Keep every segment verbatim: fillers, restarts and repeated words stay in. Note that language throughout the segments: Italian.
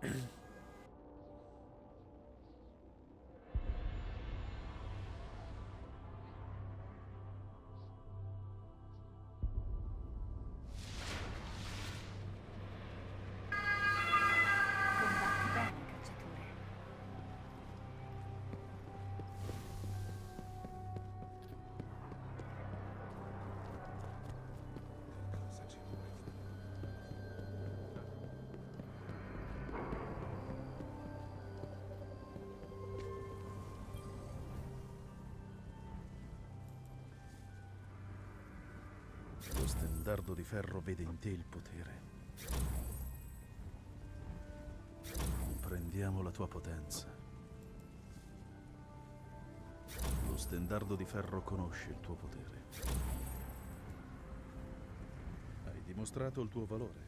Combatti bene, cacciatore. Cosa ci vuoi fare? Lo stendardo di ferro vede in te il potere. Prendiamo la tua potenza. Lo stendardo di ferro conosce il tuo potere. Hai dimostrato il tuo valore.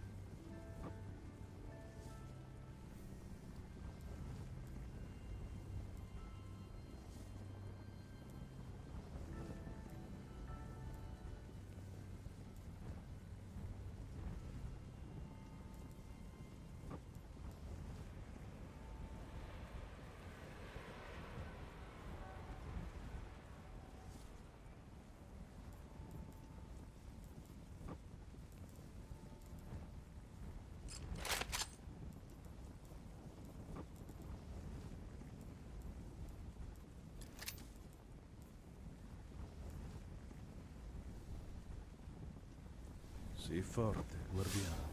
Sii forte, guardiano.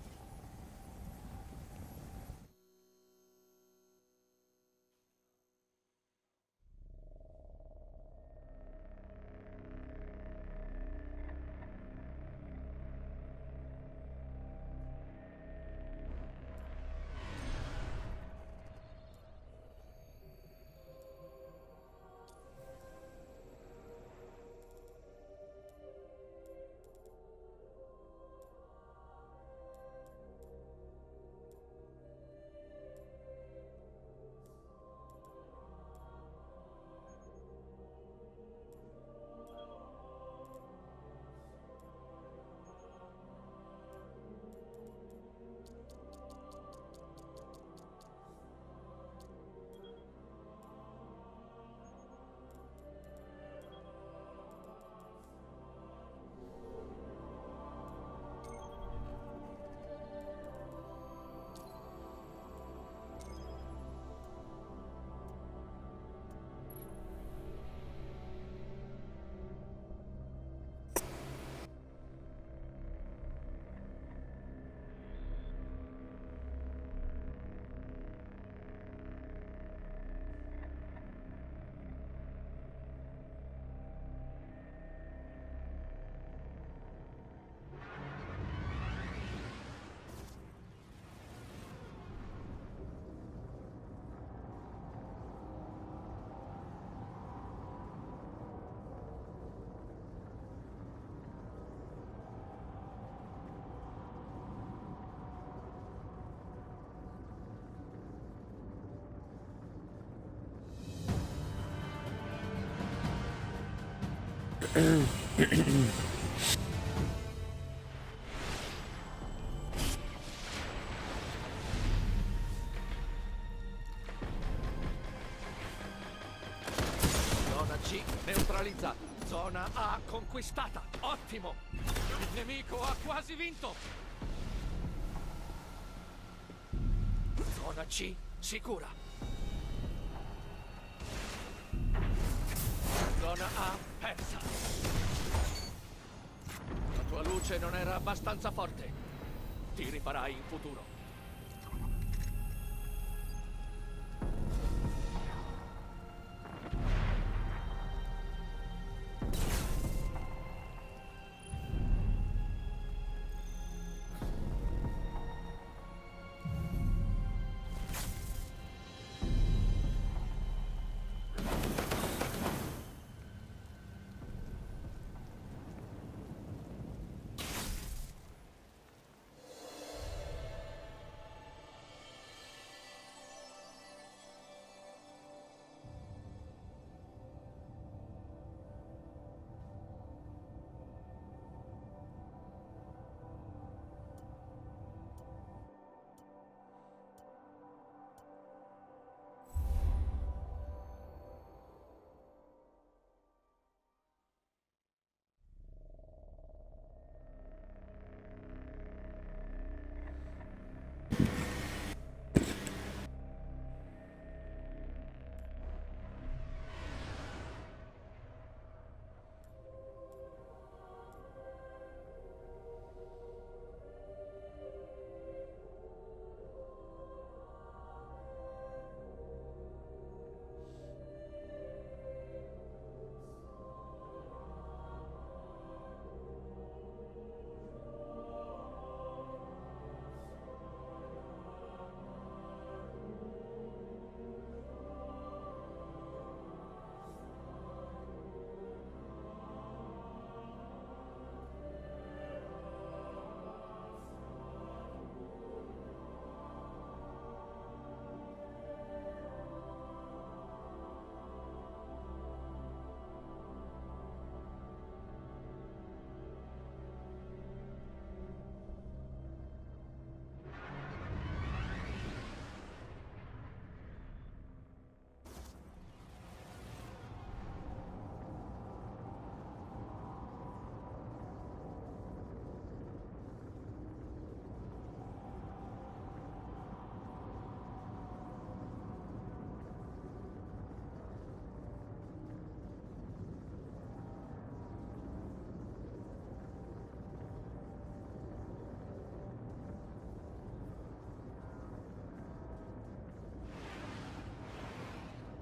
Zona C neutralizzata. Zona A conquistata. Ottimo! Il nemico ha quasi vinto! Zona C sicura. Zona A persa. La tua luce non era abbastanza forte. Ti rifarai in futuro.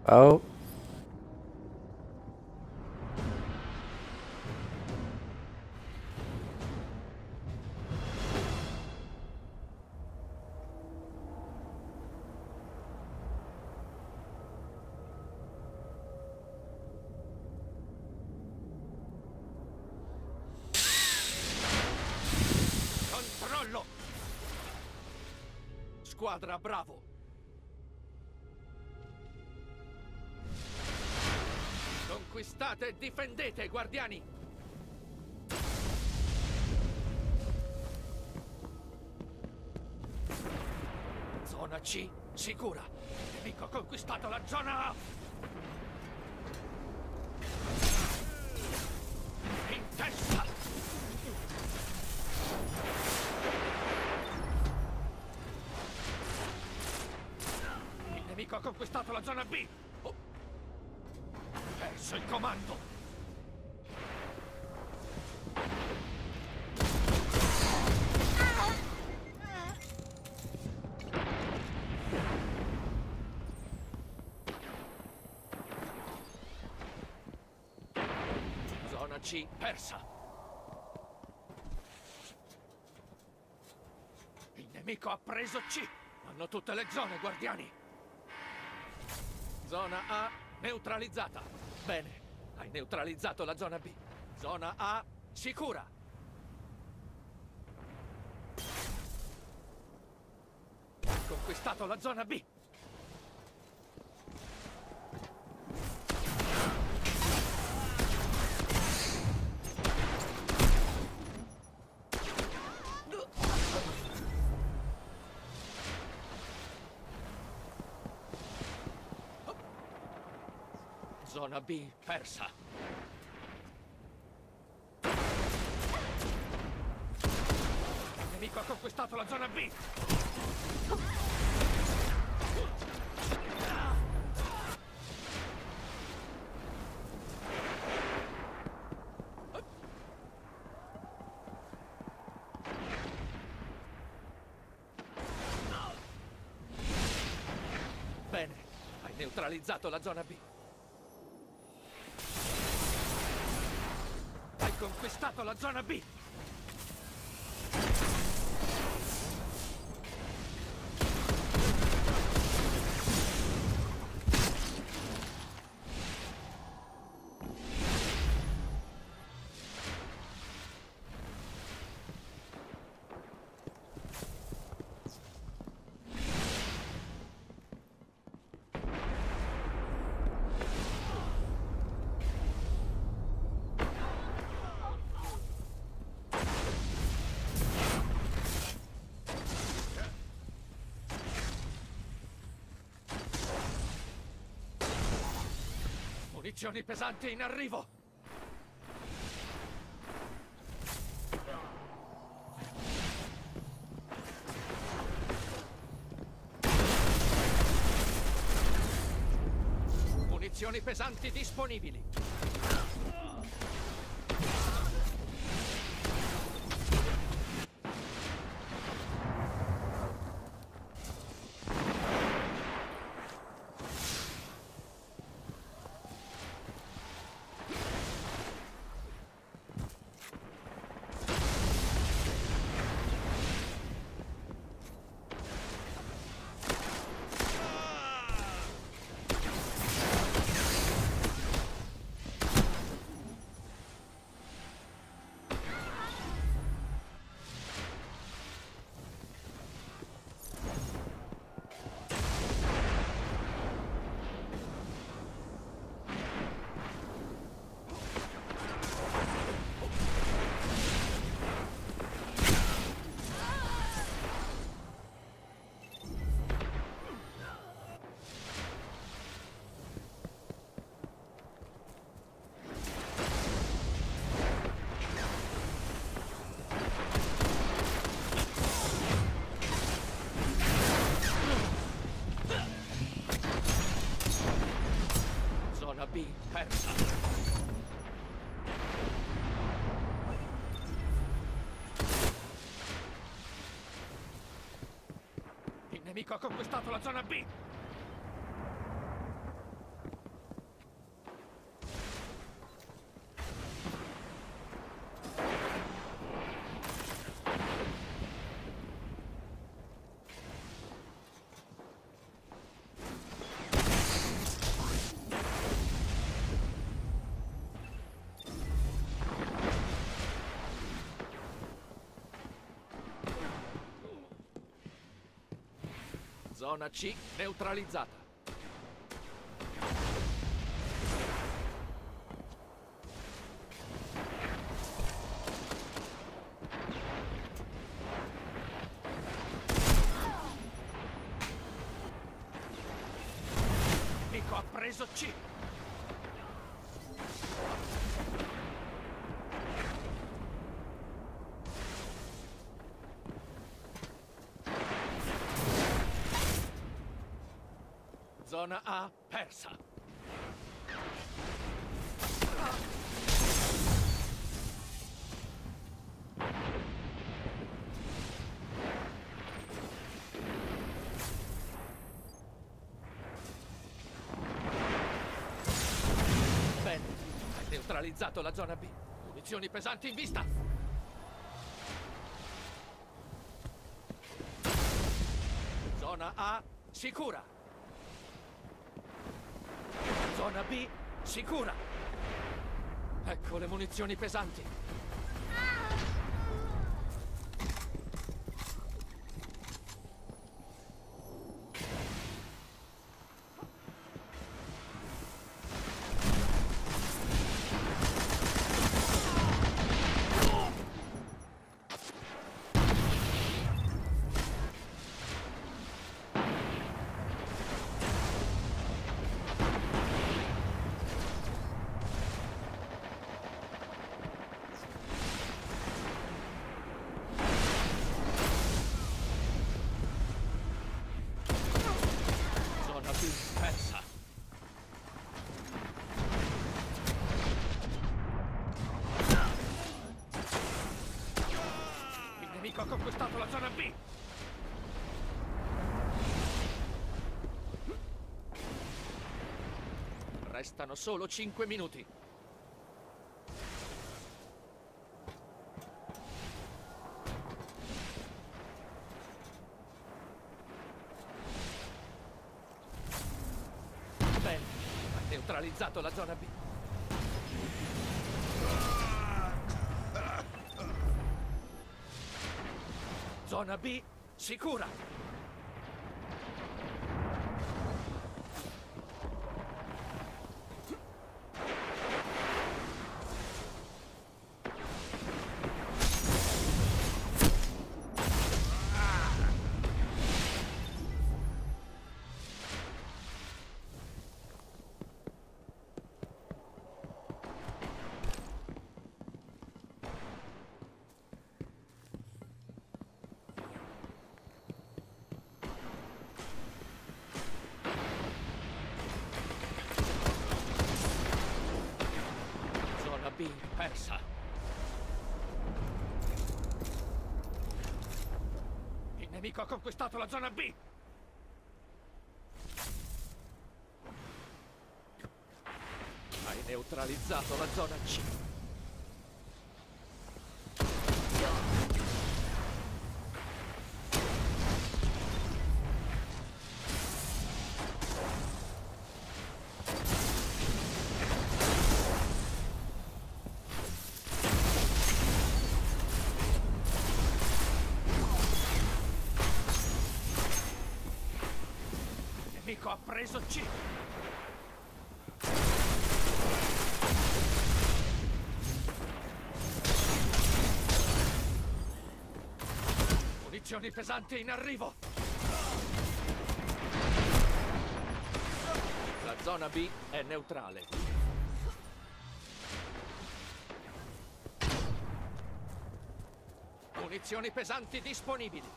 Oh. Controllo! Squadra, bravo! Conquistate e difendete, guardiani! Zona C, sicura! Il nemico ha conquistato la zona A! In testa! Il nemico ha conquistato la zona B! Oh. Perso il comando! Zona C persa! Il nemico ha preso C! Hanno tutte le zone, guardiani! Zona A neutralizzata! Bene, hai neutralizzato la zona B. Zona A sicura! Hai conquistato la zona B! Zona B persa. Il nemico ha conquistato la zona B. Bene, hai neutralizzato la zona B. Hai conquistato la zona B! Munizioni pesanti in arrivo! Munizioni pesanti disponibili! Zona B persa! Il nemico ha conquistato la zona B! Zona C neutralizzata. Nemico ha preso C. Zona A persa. Bene, hai neutralizzato la zona B. Munizioni pesanti in vista. Zona A sicura. Zona B sicura. Ecco le munizioni pesanti. Zona B persa. Il nemico ha conquistato la zona B. Restano solo cinque minuti. Bene, ha neutralizzato la zona B. Zona B sicura. Zona B persa. Il nemico ha conquistato la zona B. Hai neutralizzato la zona C. Il nemico ha preso C. Munizioni pesanti in arrivo. La zona B è neutrale. Munizioni pesanti disponibili.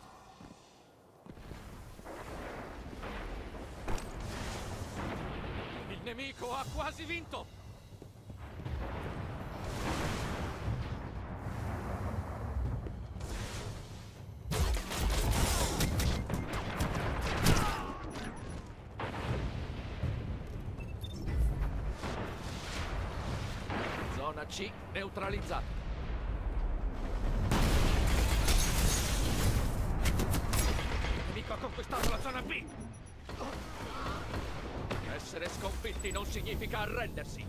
Il nemico ha quasi vinto. Zona C neutralizzata. Il nemico ha conquistato la zona B. Essere sconfitti non significa arrendersi.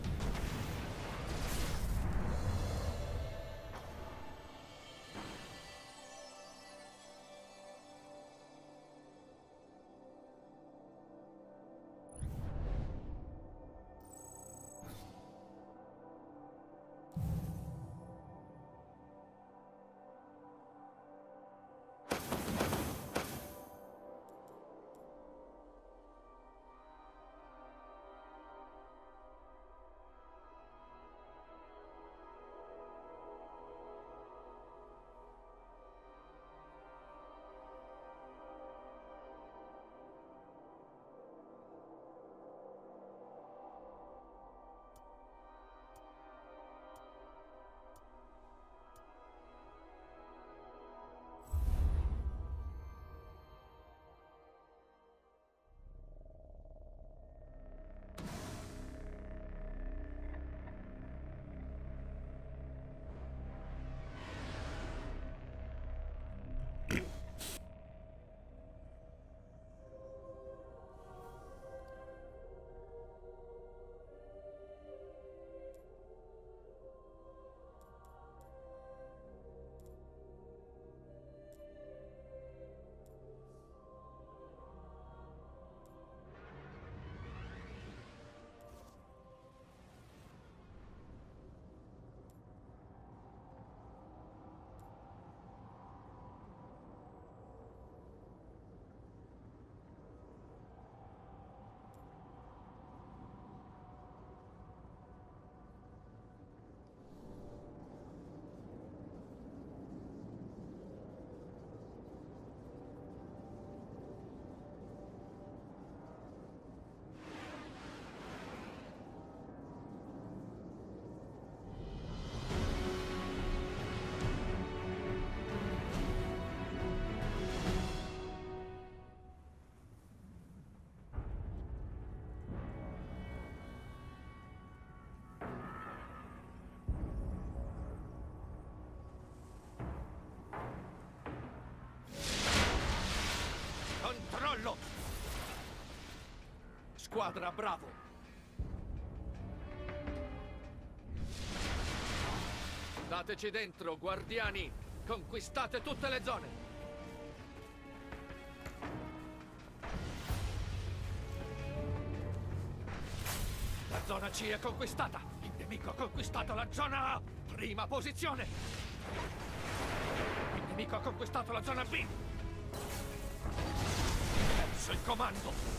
controllo! Squadra, bravo! Dateci dentro, guardiani! Conquistate tutte le zone! La zona C è conquistata! Il nemico ha conquistato la zona A! Prima posizione! Il nemico ha conquistato la zona B! Perso il comando!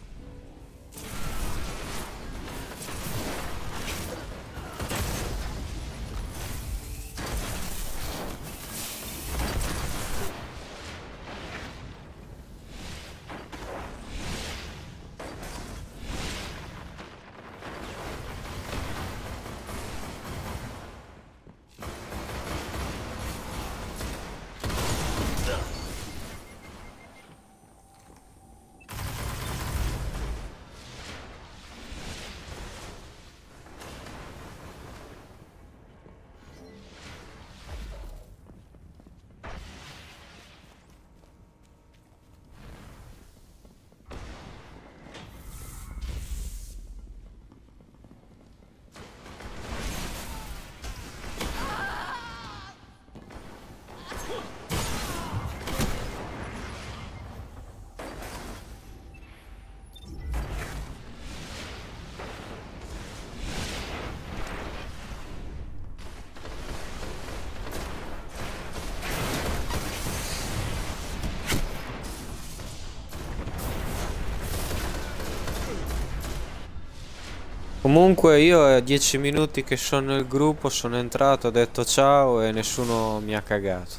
Comunque io a dieci minuti che sono nel gruppo sono entrato, ho detto ciao e nessuno mi ha cagato.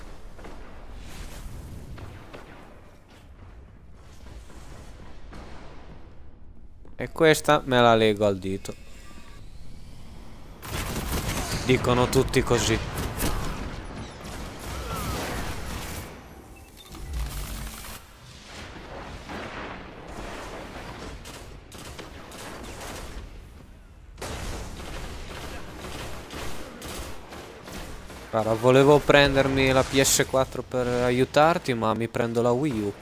E questa me la lego al dito. Dicono tutti così. Guarda, volevo prendermi la P S quattro per aiutarti, ma mi prendo la Wii U.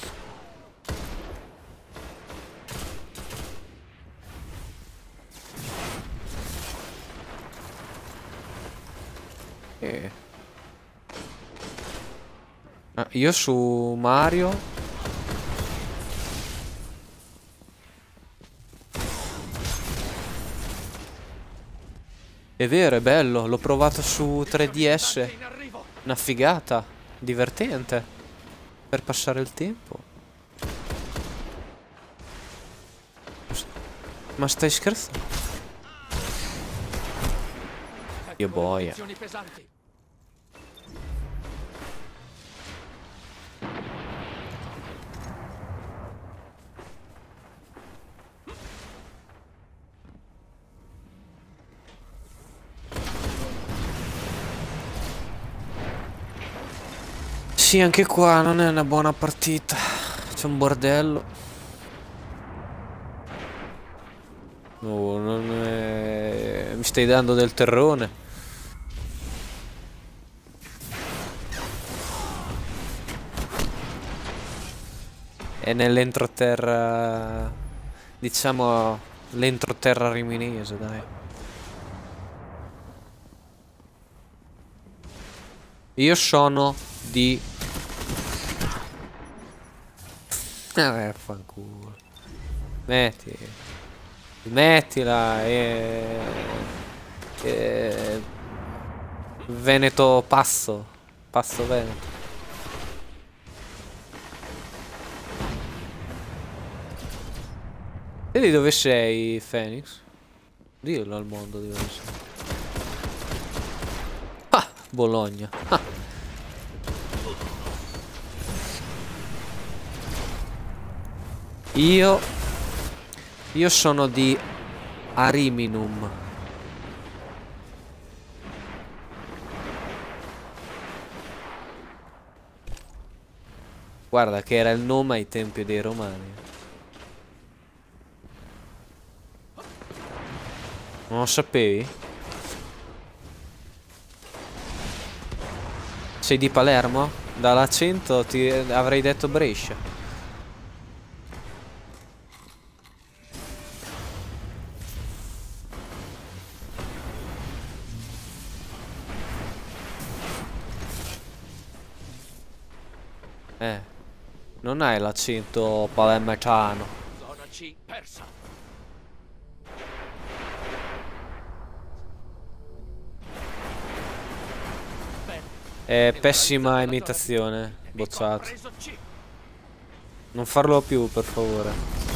E... Ah, io su Mario... È vero, è bello, l'ho provato su tre D S. Una figata, divertente. Per passare il tempo. Ma stai scherzando? Io boia. Sì, anche qua non è una buona partita. C'è un bordello. No, non è... Mi stai dando del terrone. È nell'entroterra... Diciamo... L'entroterra riminese, dai. Io sono di... Eh, fanculo. Metti. Mettila e... e... Veneto passo. Passo Veneto. Vedi dove sei, Phoenix? Dillo al mondo dove sei. Ah, Bologna. Ah. Io Io sono di Ariminum. Guarda che era il nome ai tempi dei Romani. Non lo sapevi? Sei di Palermo? Dall'accento ti avrei detto Brescia. non hai l'accento palermitano. Zona C persa. Bene. È pessima imitazione, Nemico ha bocciato. preso C. Non farlo più, per favore.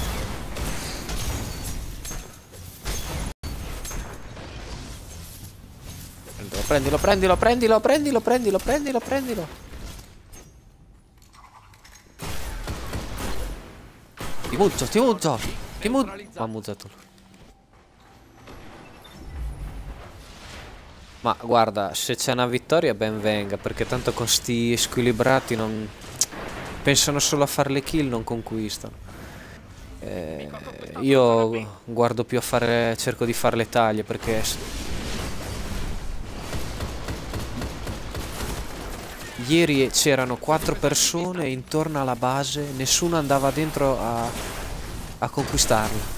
Prendilo, prendilo, prendilo, prendilo, prendilo, prendilo, prendilo. Ti muzzo, ti muzzo, ti muzzo. Ma ha muzzato lui. Ma guarda, se c'è una vittoria ben venga, perché tanto con sti squilibrati non... pensano solo a fare le kill, non conquistano. Eh, io guardo più a fare... cerco di fare le taglie, perché... ieri c'erano quattro persone intorno alla base, nessuno andava dentro a, a conquistarla.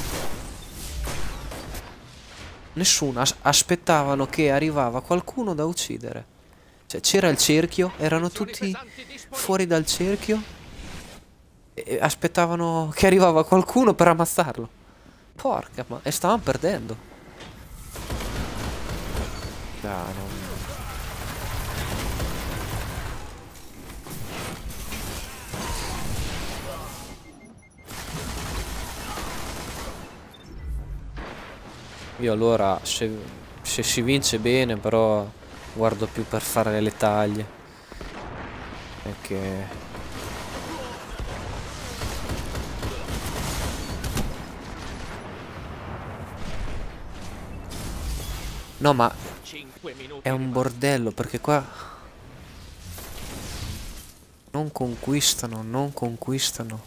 Nessuno, as aspettavano che arrivava qualcuno da uccidere. Cioè c'era il cerchio, erano tutti fuori dal cerchio e aspettavano che arrivava qualcuno per ammazzarlo. Porca, ma... e stavano perdendo. No, no. Io allora, se, se si vince bene, però guardo più per fare le taglie. Perché... no, ma è un bordello, perché qua... non conquistano, non conquistano.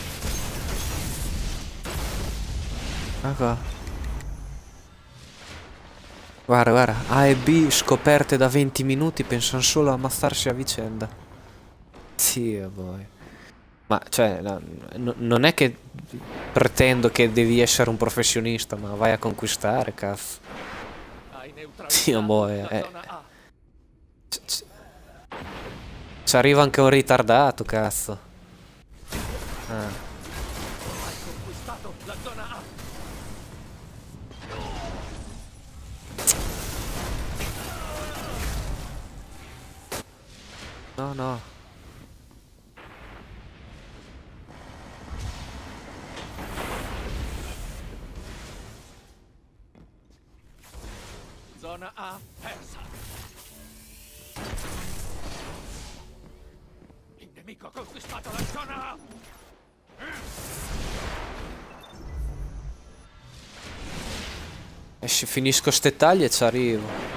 Ah qua. Guarda, guarda, A e B scoperte da venti minuti, pensano solo a ammazzarsi a vicenda. Sì, poi. Ma, cioè, no, no, non è che pretendo che devi essere un professionista, ma vai a conquistare, cazzo. Sì, boy, eh. Ci arriva anche un ritardato, cazzo. Ah. Hai conquistato la zona A. No, no. Zona A persa. Il nemico ha conquistato la zona A. E se finisco ste taglie ci arrivo.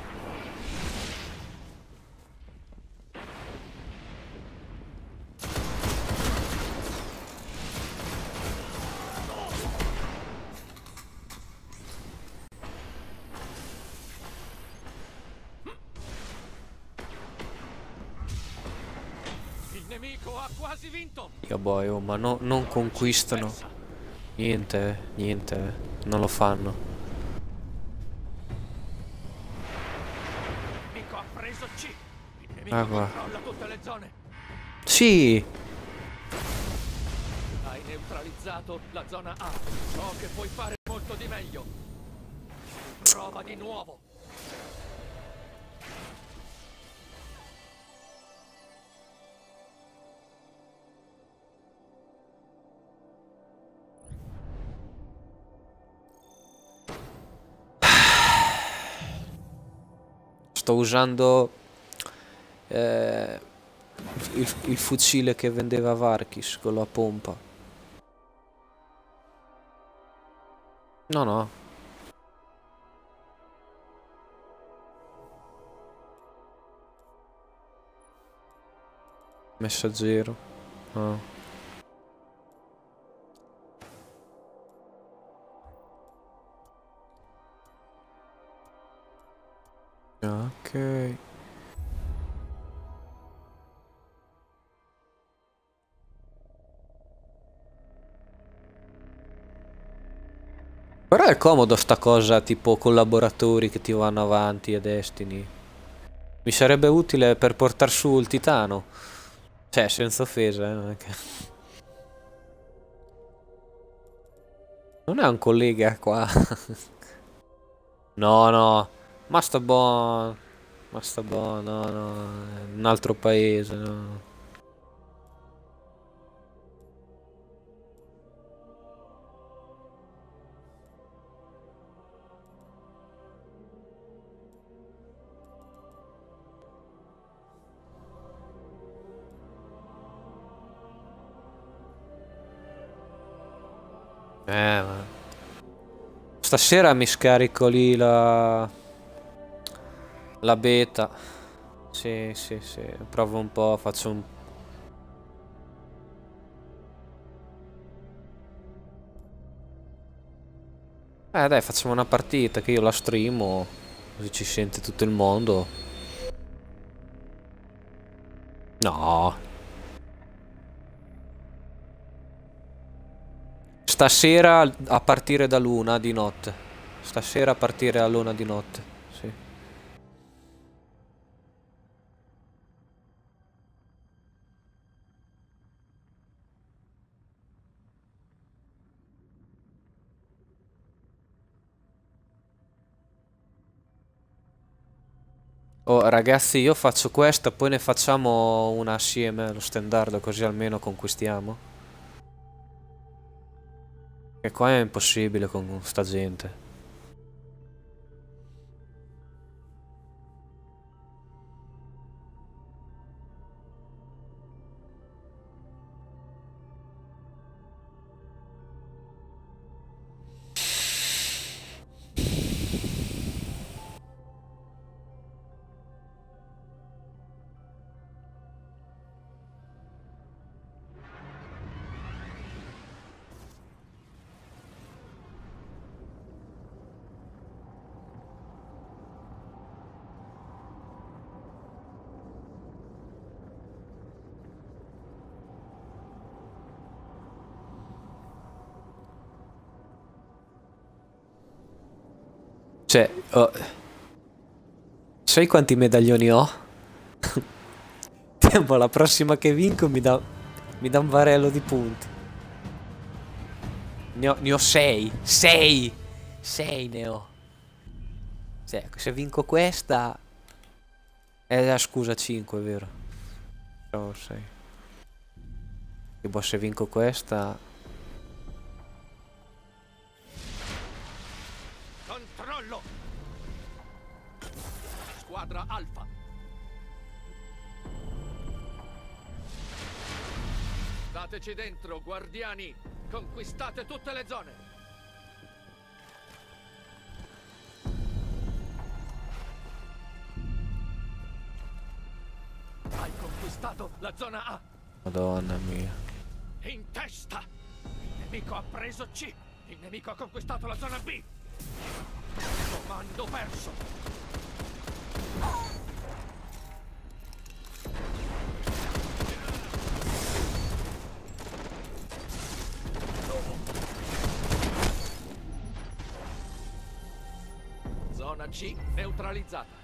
Il nemico ha quasi vinto. Io boy, oh, ma no, non conquistano. Niente, niente, non lo fanno. Il nemico ha preso C. Il nemico Ah, qua. controlla tutte le zone. Sì! Hai neutralizzato la zona A. So che puoi fare molto di meglio. Prova di nuovo. Sto usando eh, il, il fucile che vendeva Varkis con la pompa. No, no. Messaggero. Ah. Ok. Però è comodo sta cosa tipo collaboratori che ti vanno avanti a Destiny. Mi sarebbe utile per portare su il titano. Cioè, senza offesa, eh, non è che... Non è un collega qua. No, no. Ma sta buono. Ma sta buono, no, no. È un altro paese, no. Eh, ma... Stasera mi scarico lì la... La beta. Sì, sì, sì. Provo un po', faccio un... Eh dai, facciamo una partita che io la streamo. Così ci sente tutto il mondo. No. Stasera a partire da luna di notte. Stasera a partire da luna di notte. Sì. Oh ragazzi, io faccio questa, poi ne facciamo una assieme allo standard, così almeno conquistiamo. Che qua è impossibile con sta gente. Cioè, oh, sai quanti medaglioni ho? Tempo, la prossima che vinco mi dà mi dà un barello di punti. Ne ho, ne ho sei. Sei. Sei ne ho. Cioè, se vinco questa... Eh, scusa, cinque, è vero. No, sei. E boh, se vinco questa... Controllo! Squadra Alfa. Stateci dentro, guardiani. Conquistate tutte le zone. Hai conquistato la zona A. Madonna mia. In testa. Il nemico ha preso C. Il nemico ha conquistato la zona B. Comando perso. Zona C neutralizzata.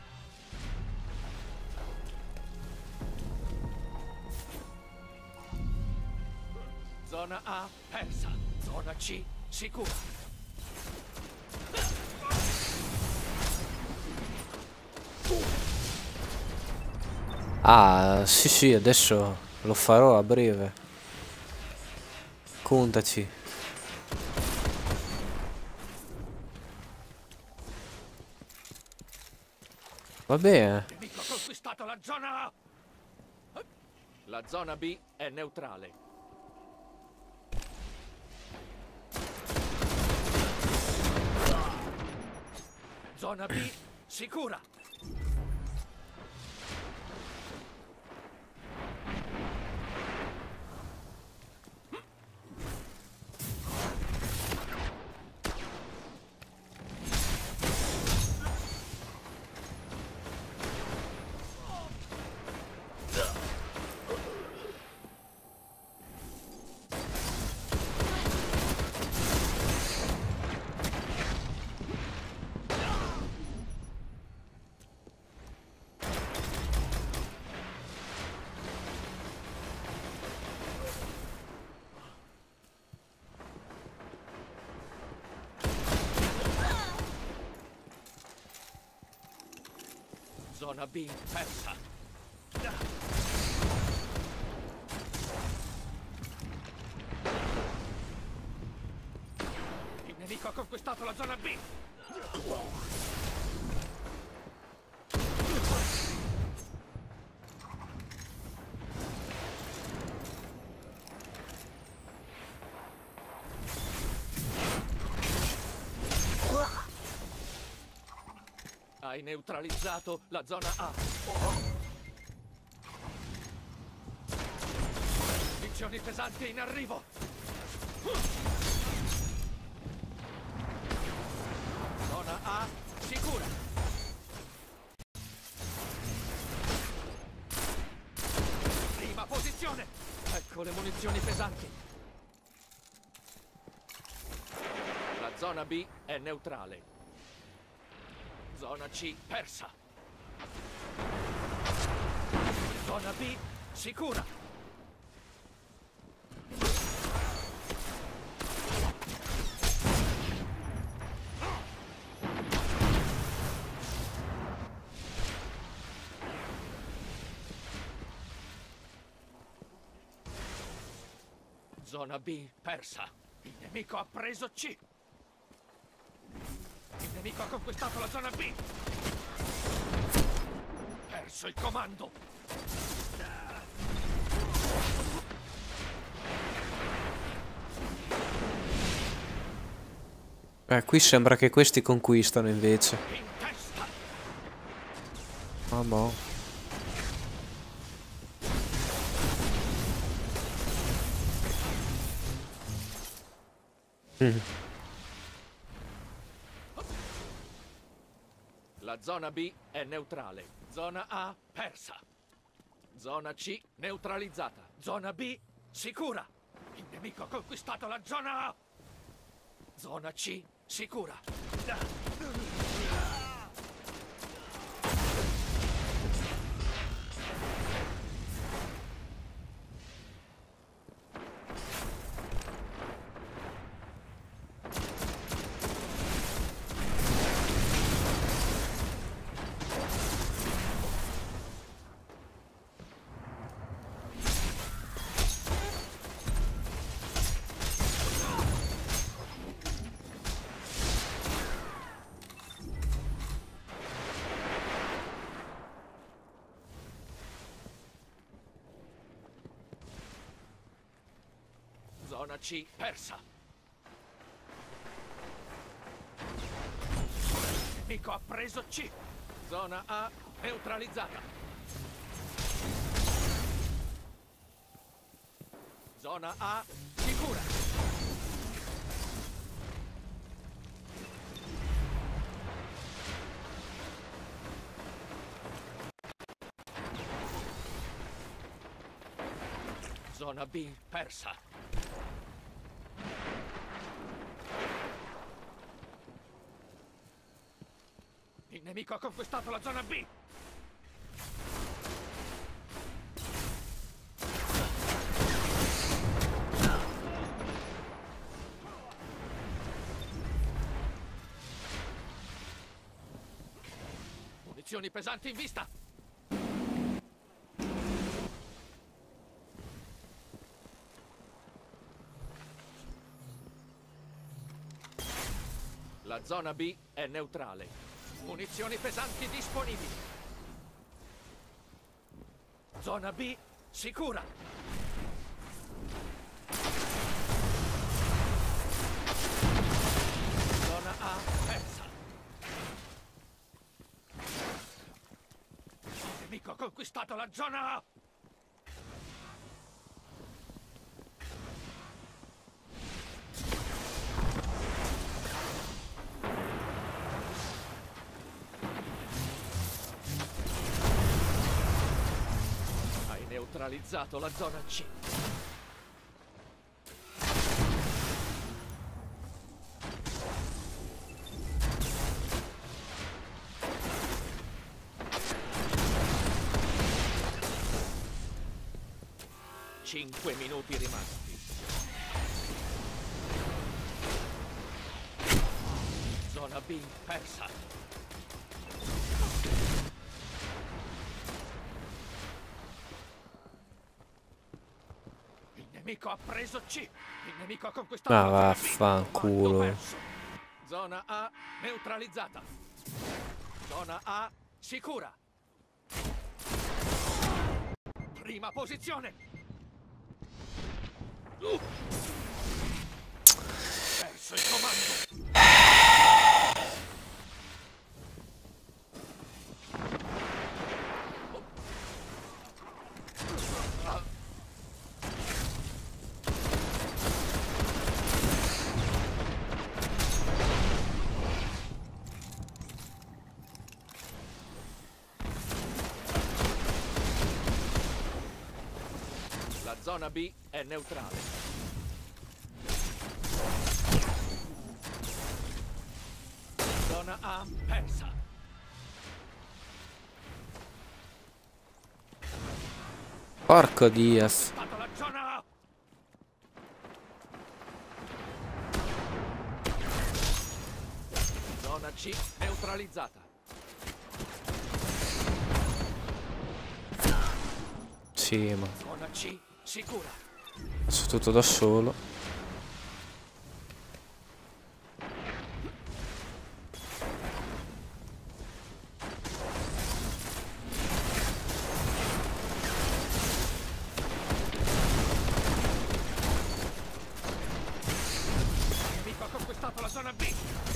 Zona A persa. Zona C sicura. Ah, sì sì, adesso lo farò a breve. Contaci. Va bene. Il nemico ha conquistato la zona A. La zona B è neutrale. Zona B sicura. Zona B persa. Il nemico ha conquistato la zona B. Hai neutralizzato la zona A. Munizioni pesanti in arrivo. Zona A sicura. Prima posizione. Ecco le munizioni pesanti. La zona B è neutrale. Zona C persa. Zona B sicura. Zona B persa. Il nemico ha preso C. Il nemico ha conquistato la zona B. Perso il comando. Eh, qui sembra che questi conquistano invece. In testa. Ah, boh. Mm. La zona B è neutrale. Zona A persa. Zona C neutralizzata. Zona B sicura. Il nemico ha conquistato la zona A. Zona C sicura. Zona C persa. Il nemico ha preso C. Zona A neutralizzata. Zona A sicura. Zona B persa. Il nemico ha conquistato la zona B. Munizioni pesanti in vista. La zona B è neutrale. Munizioni pesanti disponibili. Zona B sicura. Zona A persa. Il nemico ha conquistato la zona A. Neutralizzato la zona C. Cinque minuti rimasti. Zona B persa. nemico ha preso C. Il nemico ha conquistato Ma la zona B. vaffanculo. Comando perso. Zona A neutralizzata. Zona A sicura. Prima posizione. Uh. Perso il comando. La zona B è neutrale. Zona A persa. Porco Dias. Stato la zona A. Zona C neutralizzata. Sì, ma Zona C sicura. sono tutto da solo. Il nemico ha conquistato la zona B.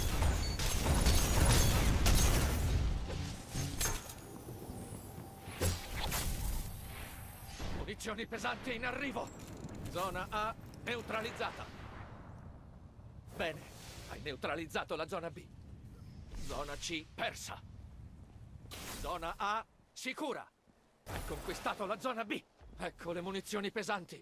Munizioni pesanti in arrivo. Zona A neutralizzata. Bene, hai neutralizzato la zona B. Zona C persa. Zona A sicura. Hai conquistato la zona B. Ecco le munizioni pesanti.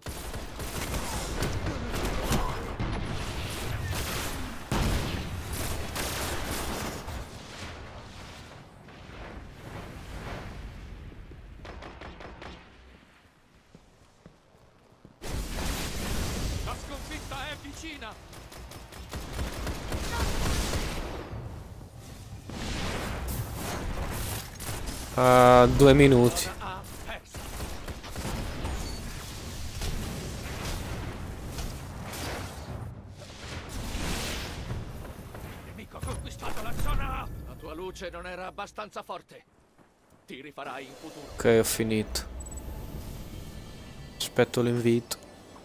La sconfitta è vicina. Ah, due minuti. Zona A persa. Il nemico ha conquistato la zona A. La tua luce non era abbastanza forte. Ti rifarai in futuro. Ok, ho finito. Aspetto l'invito.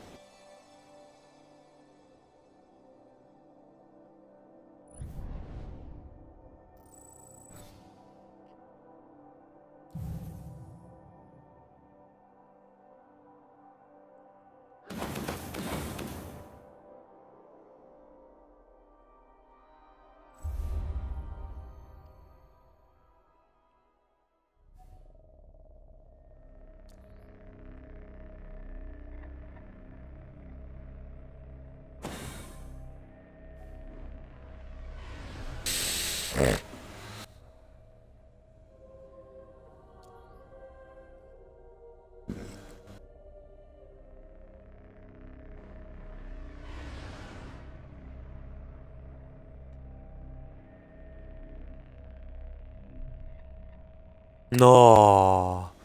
No.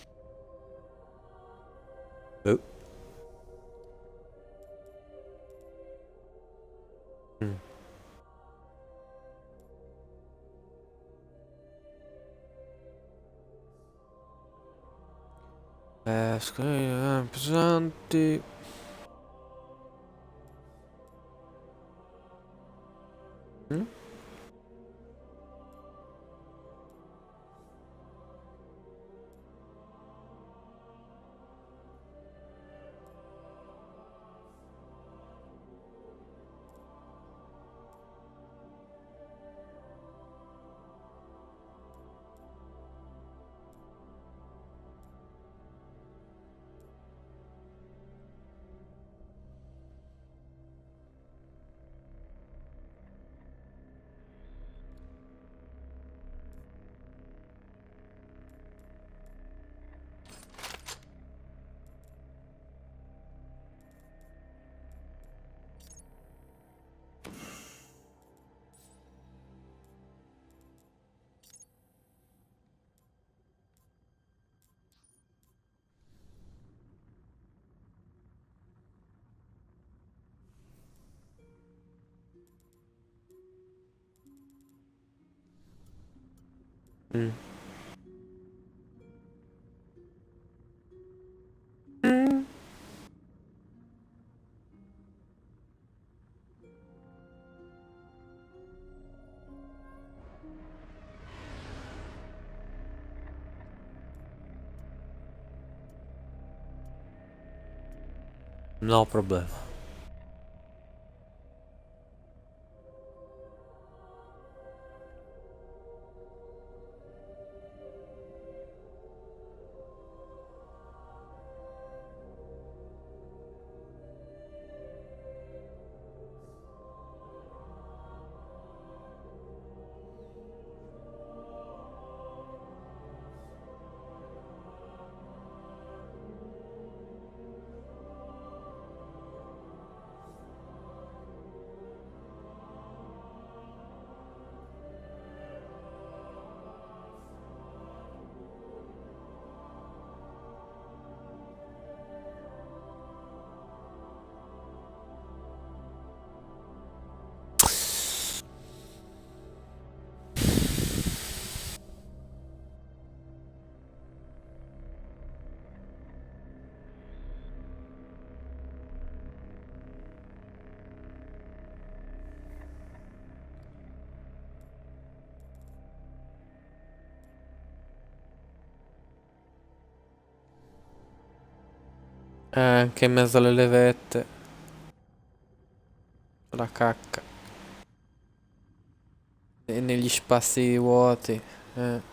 Oh. Mm. Eh, scusa, pesanti. Mm? Mm. Mm. No problema. Eh, anche in mezzo alle levette. La cacca. E negli spazi vuoti. Eh.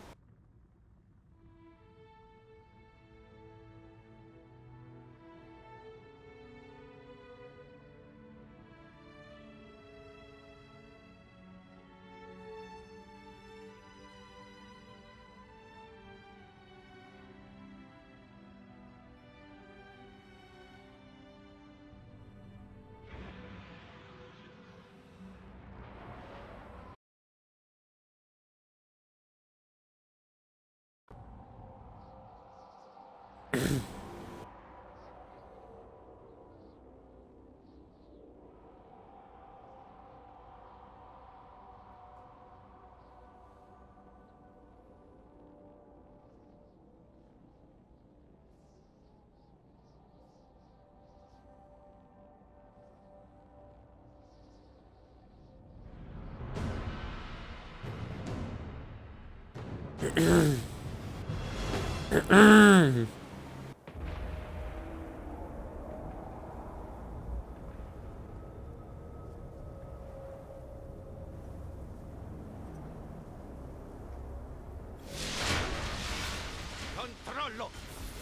Controllo!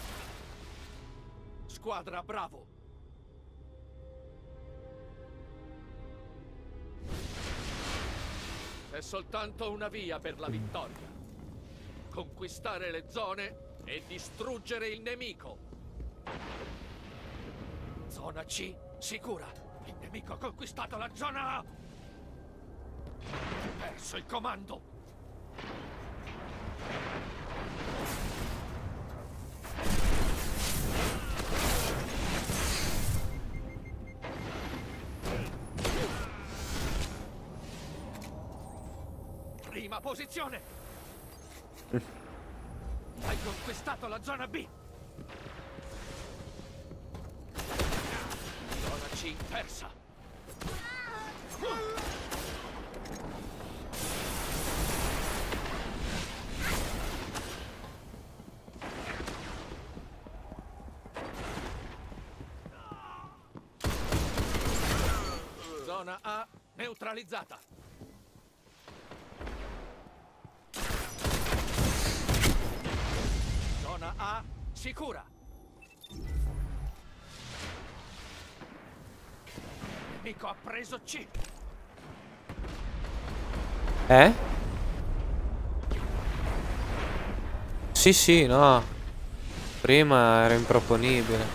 Squadra, bravo! È soltanto una via per la vittoria. Conquistare le zone e distruggere il nemico. Zona C sicura. Il nemico ha conquistato la zona A. Perso il comando. Prima posizione. Hai conquistato la zona B. Zona C persa. Zona A neutralizzata. Zona A sicura. Il nemico ha preso C. Eh? Sì, sì, no. Prima era improponibile.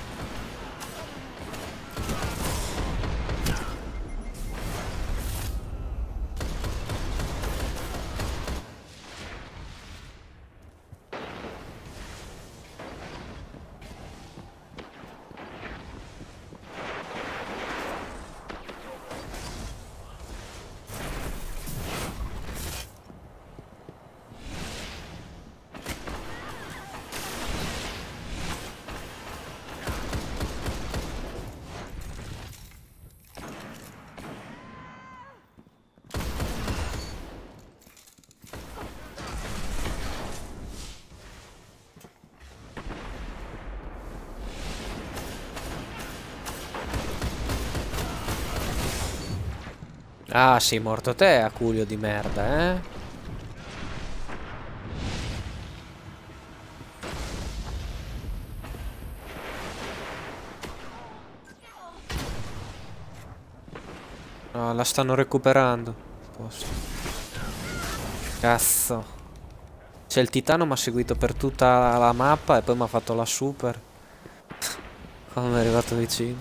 Ah, sei morto te, Aculio di merda, eh? No, la stanno recuperando. Posso. Cazzo. C'è il titano, mi ha seguito per tutta la mappa e poi mi ha fatto la super. Quando mi è arrivato vicino.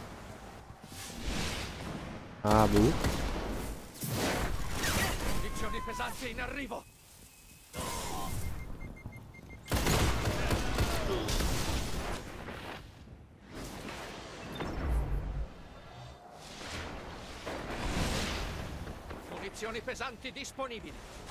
Ah, buh. Munizioni pesanti in arrivo. Munizioni pesanti disponibili.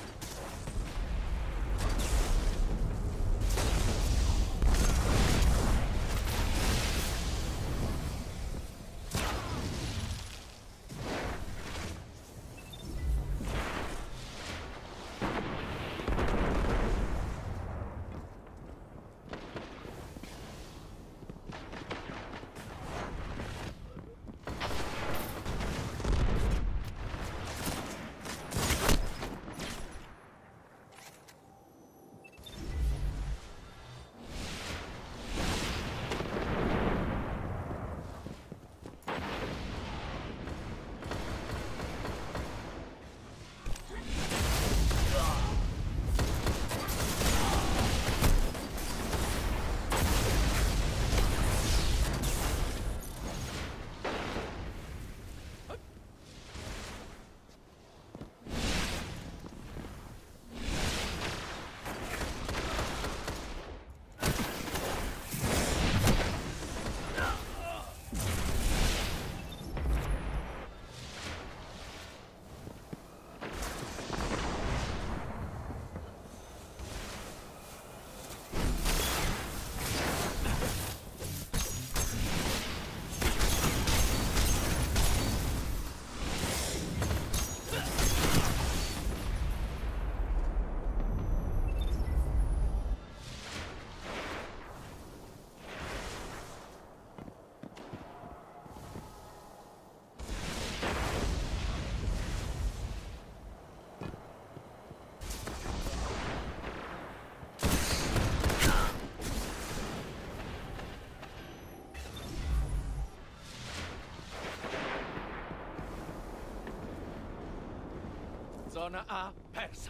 Zona A persa.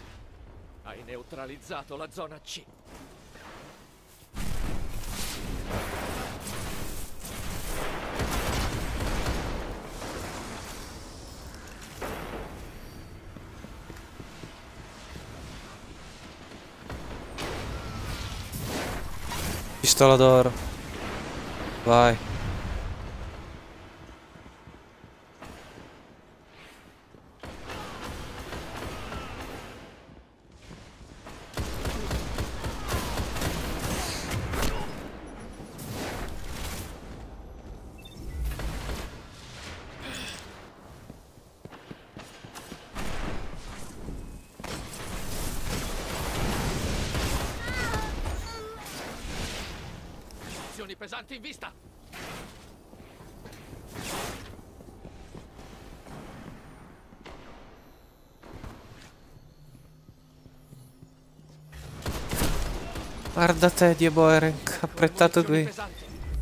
Hai neutralizzato la zona C. Pistola d'oro. Vai. Munizioni pesanti in vista. Guarda te, Diebo, era incapprettato Munizioni qui. pesanti.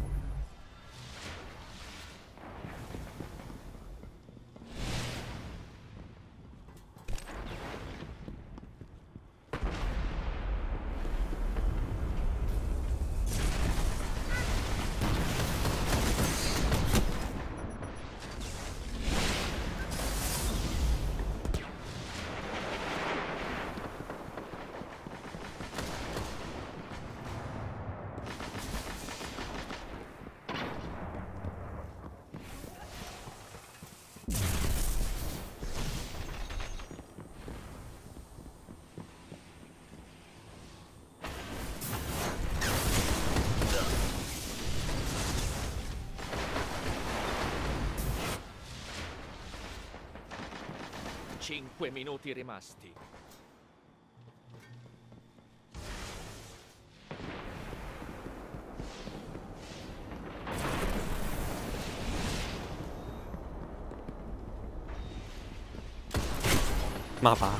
Cinque minuti rimasti. Ma va.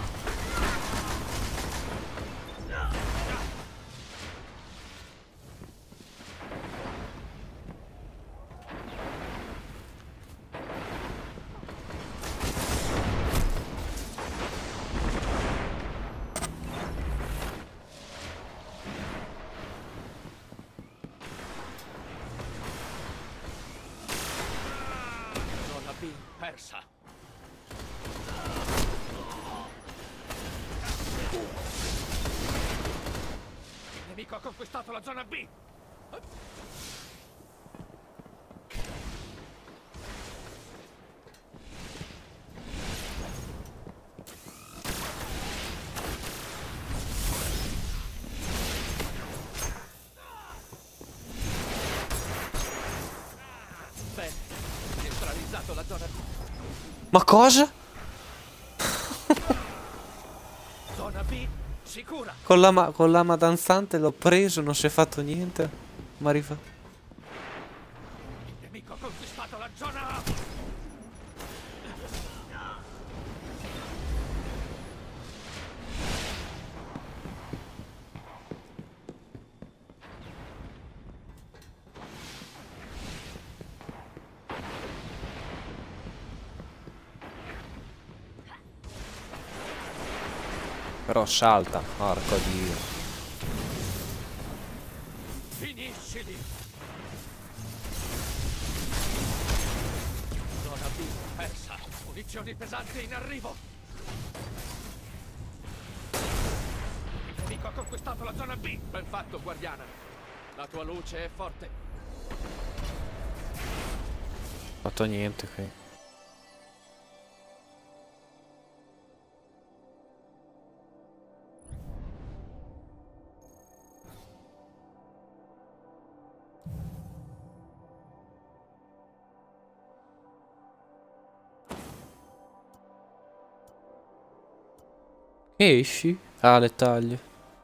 Zona B persa. Il nemico ha conquistato la zona B. Bene, neutralizzato la zona B. Ma cosa? Zona B sicura. Con l'ama, con l'ama danzante l'ho preso, non si è fatto niente. Ma rifà. Il nemico ha conquistato la zona A. Però salta, porco dio. Finiscili. Zona B persa. Munizioni pesanti in arrivo. Il nemico ha conquistato la zona B. Ben fatto, guardiana. La tua luce è forte. Fatto niente qui. Esci? Ah, le taglie.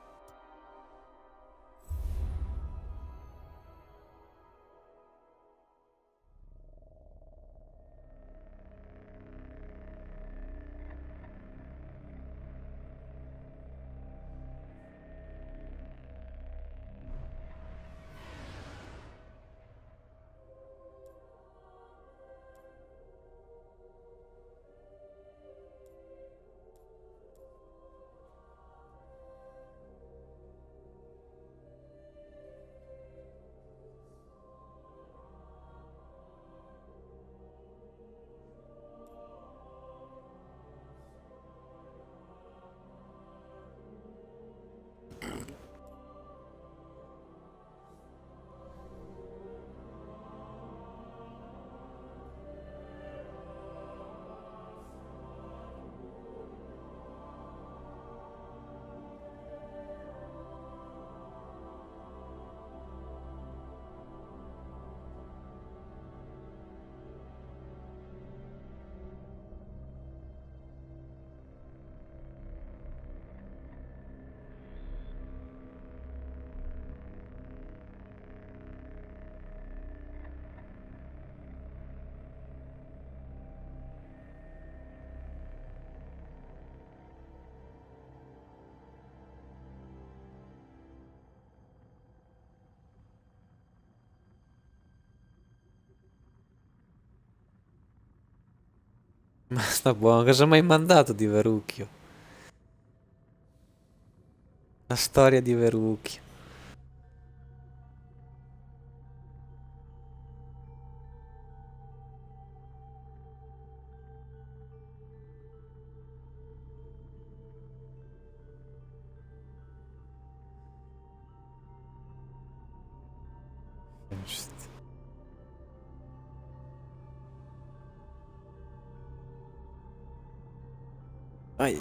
Ma sta buono, cosa mi hai mandato di Verucchio? La storia di Verucchio. Ai.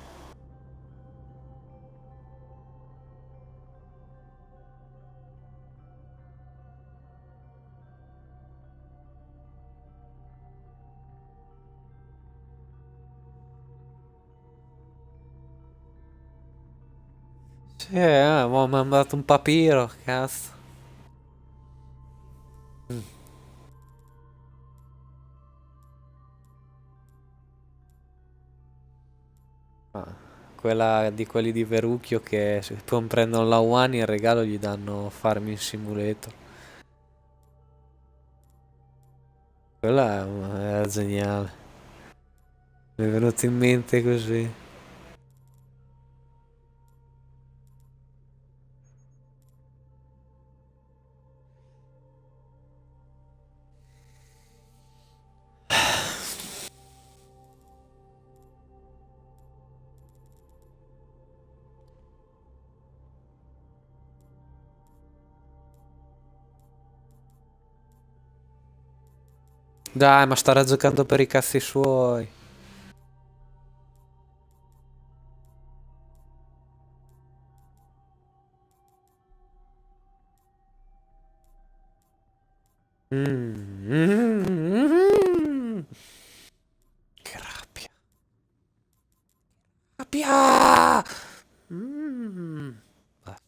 Sì, eh, mo mi ha mandato un papiro, cazzo. Mm. Ah, quella di quelli di Verucchio che se poi prendono la One in regalo gli danno Farming Simulator. Quella è, è geniale. Mi è venuto in mente così. Dai, ma starà giocando per i cazzi suoi. Mm, mm, mm. Che rabbia. Rabbia! Mm. Beh.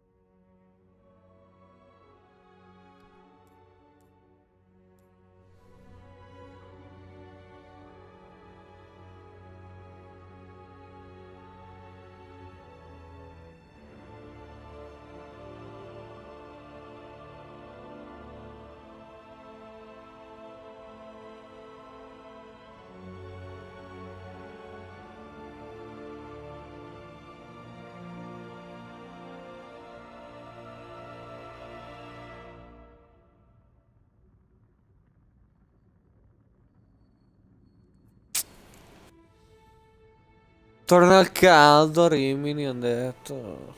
Torna al caldo, Rimini, hanno detto.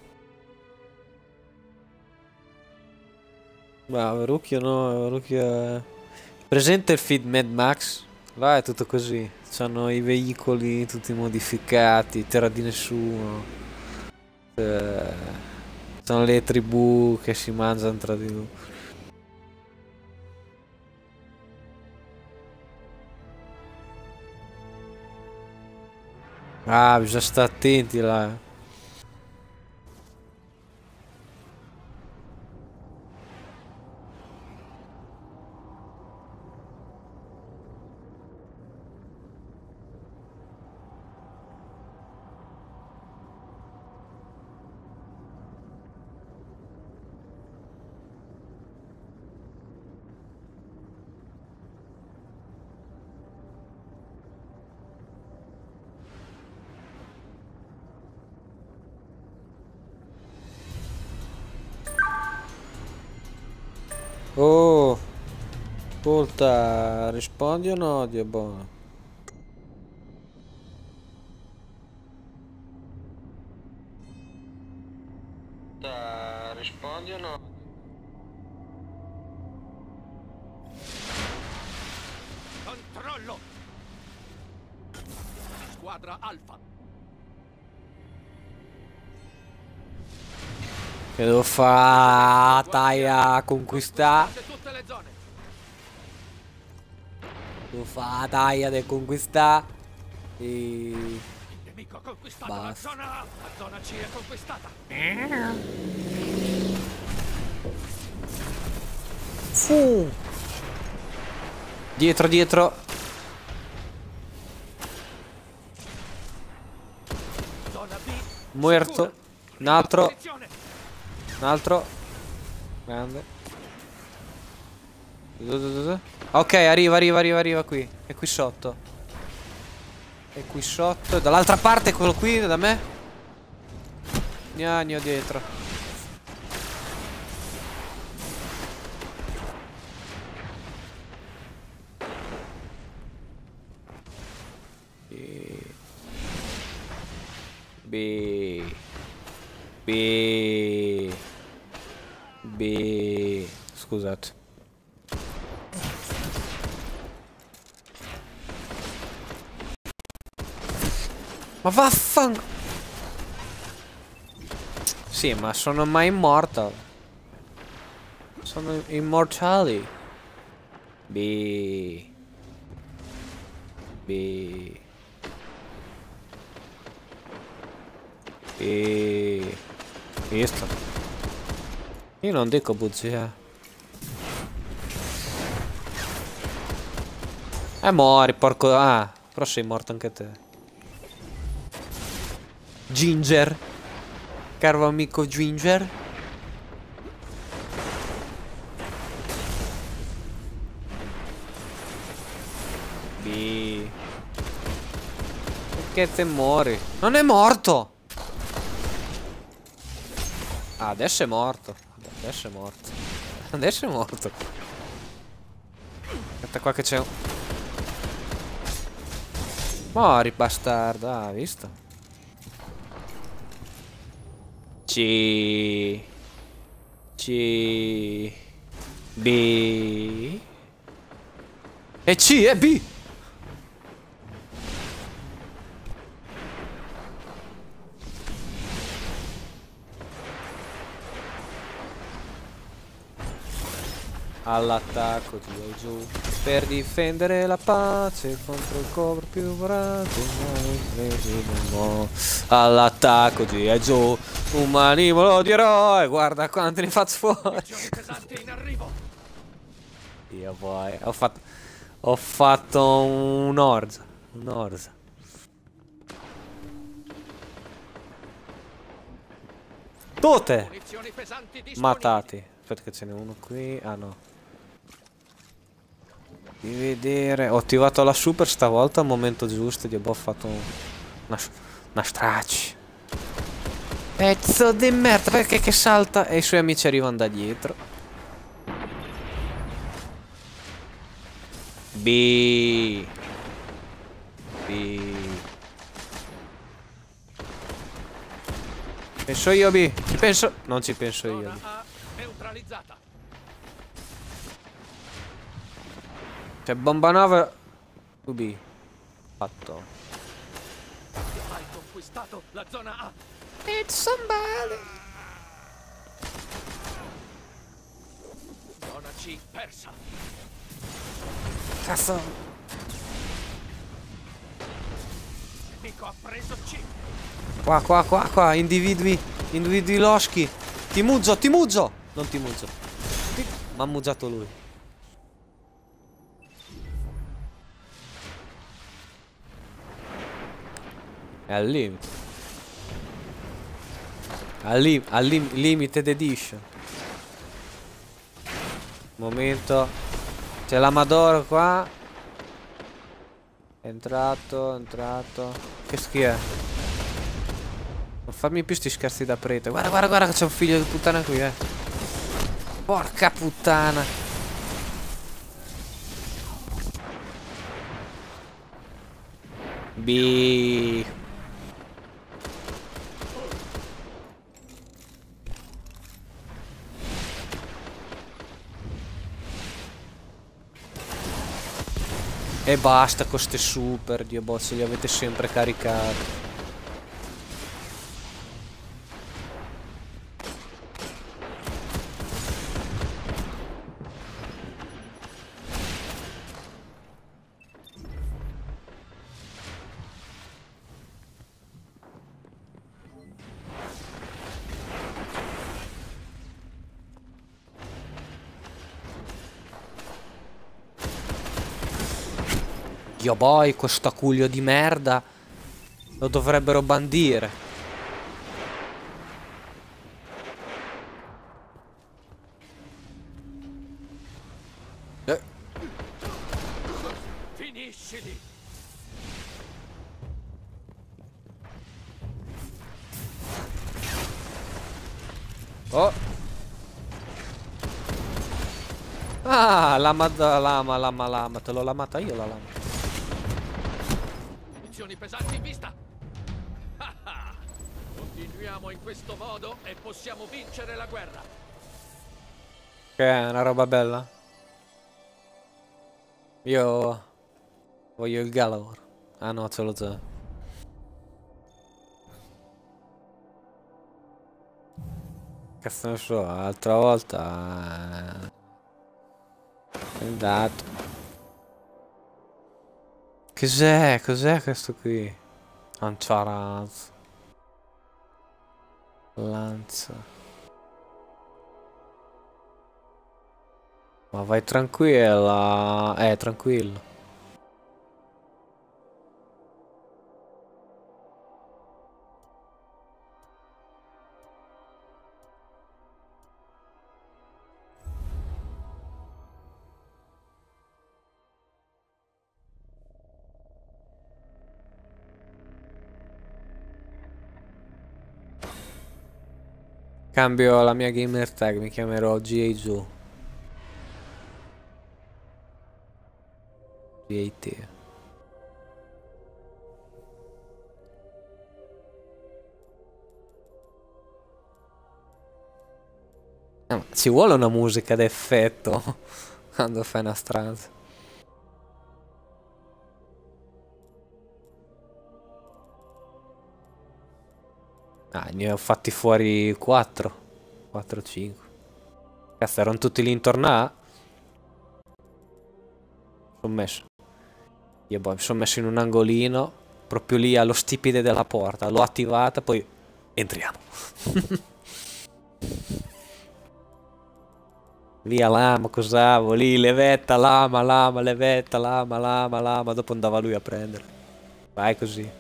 Ma Verucchio no, Verucchio è... Presente il feed Mad Max? Là è tutto così. C'hanno i veicoli tutti modificati, terra di nessuno. Eh, C'hanno le tribù che si mangiano tra di loro. Ah, bisogna stare attenti là. Oh, ascolta, rispondi o no, Dio buono? Rispondi o no? Controllo! Squadra Alfa. Che devo fare? Dai a conquistare. Tutte le zone. Devo fare dai a conquistare. E... Il nemico ha conquistato Basta. la zona A. La zona C è conquistata. Fu. Dietro, dietro. Zona B. Muerto. Un altro. Posizione. Un altro. Grande. Ok, arriva, arriva, arriva, arriva qui. È qui sotto. È qui sotto. Dall'altra parte quello qui, da me. Gnagno dietro. B. B. B. Scusate. Ma vaffan... Sì, ma sono mai immortal. Sono immortali. B. B. E... Visto? Io non dico bugia. E muori, porco... Ah, però sei morto anche te. Ginger. Caro amico Ginger. B. Perché te muori? Non è morto! Ah, adesso è morto. Adesso è morto. Adesso è morto. Aspetta qua che c'è un... Mori, bastardo. Ah, visto? C. C. B. E C e B. All'attacco tiro giù per difendere la pace contro il cobra più vorace. All'attacco tiro giù un manipolo di eroe. Guarda quanti ne faccio fuori. Io poi ho fatto Ho fatto un'orza. Un'orza. Tutte matati. Aspetta che ce n'è uno qui. Ah no. Di vedere. Ho attivato la super stavolta al momento giusto. Gli ho fatto una, una straccia. Pezzo di merda. Perché che salta e i suoi amici arrivano da dietro. B. B. Penso io B. Ci penso. Non ci penso io B. Neutralizzata. C'è bomba nove. B. Fatto. Hai conquistato la zona A. It's somebody. Zona C persa. Cazzo. Il nemico ha preso C. Qua, qua, qua, qua. Individui. Individui loschi. Ti muzzo, ti muzzo. Non ti muzzo. Ti... Ma ha muzzato lui. È al limite. Al, lim al lim limited edition. Momento. C'è l'Amador qua. È entrato, è entrato. Che schifo è? Non farmi più sti scherzi da prete. Guarda, guarda, guarda che c'è un figlio di puttana qui, eh. Porca puttana. B. E basta con ste super, Dio bozzo, li avete sempre caricati. Dio boy, questo cuglio di merda lo dovrebbero bandire. Eh. Finiscili. Oh. Ah, lama, lama, lama, lama. Te l'ho lamata io la lama. Munizioni pesanti in vista. Ah ah. Continuiamo in questo modo e possiamo vincere la guerra. Che è una roba bella. Io voglio il Galor. Ah no, ce l'ho già. Cazzo ne so, l'altra volta è andato. Cos'è? Cos'è questo qui? Anciaraz. Lanza. Ma vai tranquilla. Eh, tranquillo. Cambio la mia gamer tag, mi chiamerò G A Joe. G A T. Eh, ma ci vuole una musica d'effetto quando fai una stanza. Ah, ne ho fatti fuori quattro. quattro cinque. Cazzo, erano tutti lì intorno a... Sono messo. Io boh, mi sono messo in un angolino, proprio lì allo stipite della porta. L'ho attivata, poi entriamo. Via lama, cos'avo? Lì, levetta, lama, lama, levetta, lama, lama, lama. Dopo andava lui a prendere. Vai così.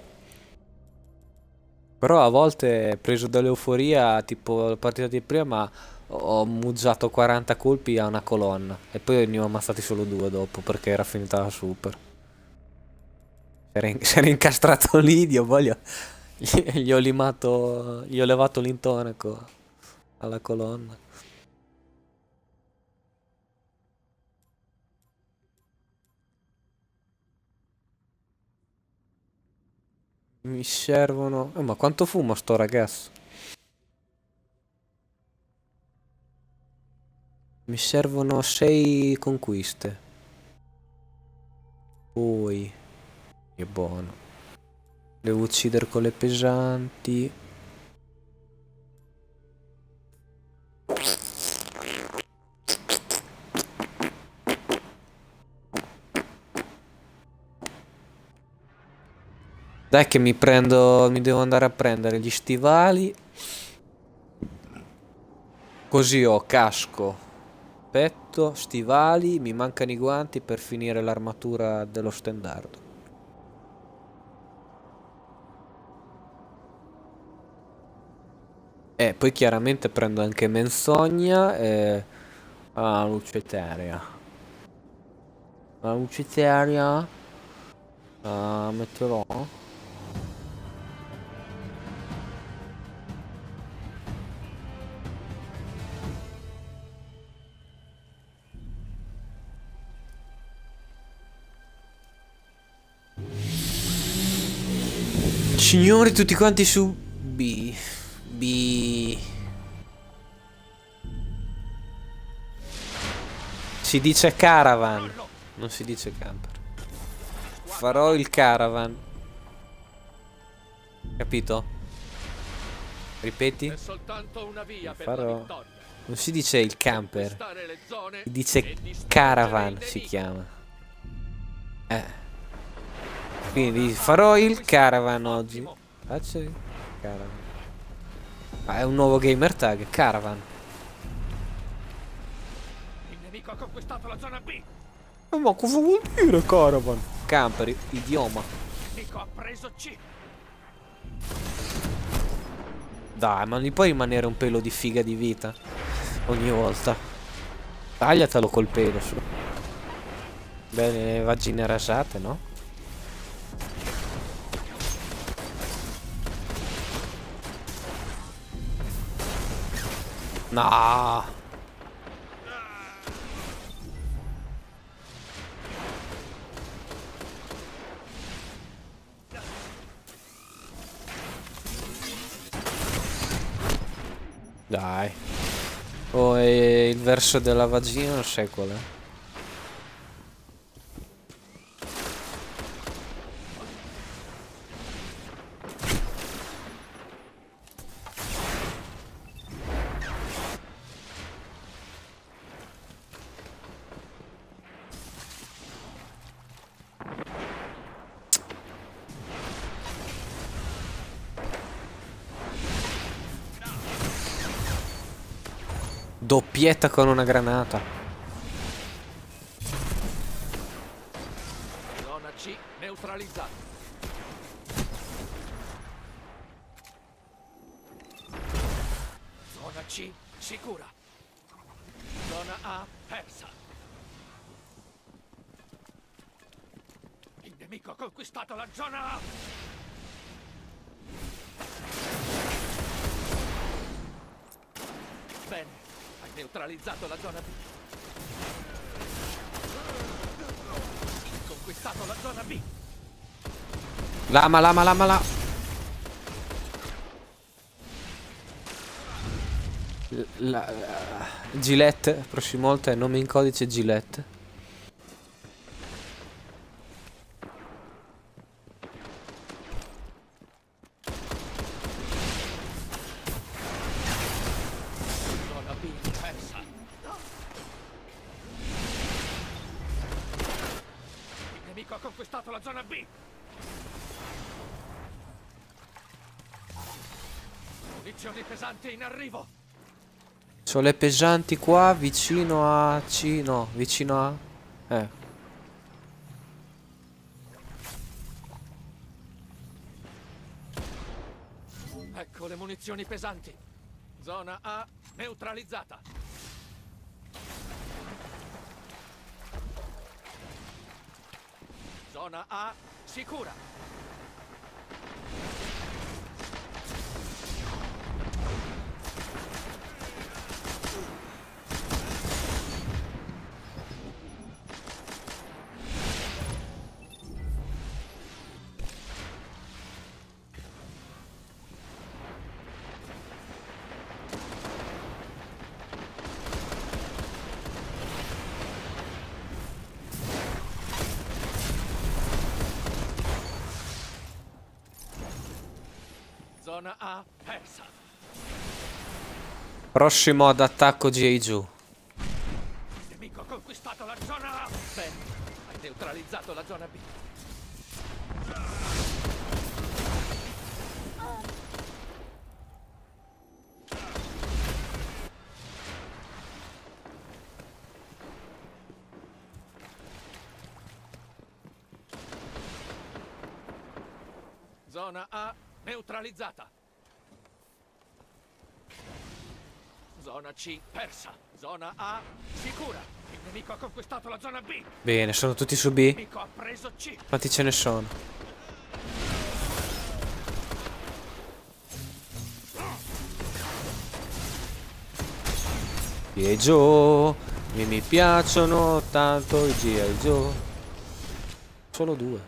Però a volte, preso dall'euforia, tipo la partita di prima, ho muggiato quaranta colpi a una colonna. E poi ne ho ammazzati solo due dopo, perché era finita la super. Si era, in- si era incastrato lì, Dio voglio. Gli, gli ho limato, gli ho levato l'intonaco alla colonna. Mi servono... Eh, ma quanto fumo sto ragazzo? Mi servono sei conquiste. Poi... Che buono. Devo uccidere con le pesanti. Dai che mi prendo... Mi devo andare a prendere gli stivali. Così ho casco, petto, stivali. Mi mancano i guanti per finire l'armatura dello stendardo. E poi chiaramente prendo anche menzogna e... Ah, luce eterea. La luce eterea la metterò. Signori, tutti quanti su B. B. Si dice caravan, non si dice camper. Farò il caravan. Capito? Ripeti? È soltanto una via per Farò. la vittoria. Non si dice il camper. Conquistare le zone Si dice e distruggere caravan, i si nemici. chiama. Eh. Quindi farò il caravan oggi. Ottimo. Faccio il caravan. Ah, è un nuovo gamer tag, caravan. Il nemico ha conquistato la zona B. Eh, ma cosa vuol dire caravan? Camper, idioma. Il nemico ha preso C. Dai, ma non gli puoi rimanere un pelo di figa di vita ogni volta. Tagliatelo col pelo su. Bene, vagine rasate, no? No. Dai. Oh, e il verso della vagina non sai qual è. Doppietta con una granata. Zona C neutralizzata. Zona C sicura. Zona A persa. Il nemico ha conquistato la zona A. Bene, hai neutralizzato la zona B. Hai conquistato la zona B. Lama, lama, lama, la. La, la Gillette, prossima volta è nome in codice Gillette. Zona B persa. Il nemico ha conquistato la zona B. Munizioni pesanti in arrivo. C'ho le pesanti qua vicino a C. No, vicino a. Eh. Ecco le munizioni pesanti. Zona A neutralizzata. Zona A sicura. Zona A persa. Prossimo ad attacco G I giù. Il nemico ha conquistato la zona A. Bene, hai neutralizzato la zona B. Zona A neutralizzata. Zona C persa. Zona A sicura. Il nemico ha conquistato la zona B. Bene, sono tutti su Il B. nemico ha preso C. Quanti ce ne sono? G I Joe. Mi, mi piacciono tanto i G I Joe. Solo due.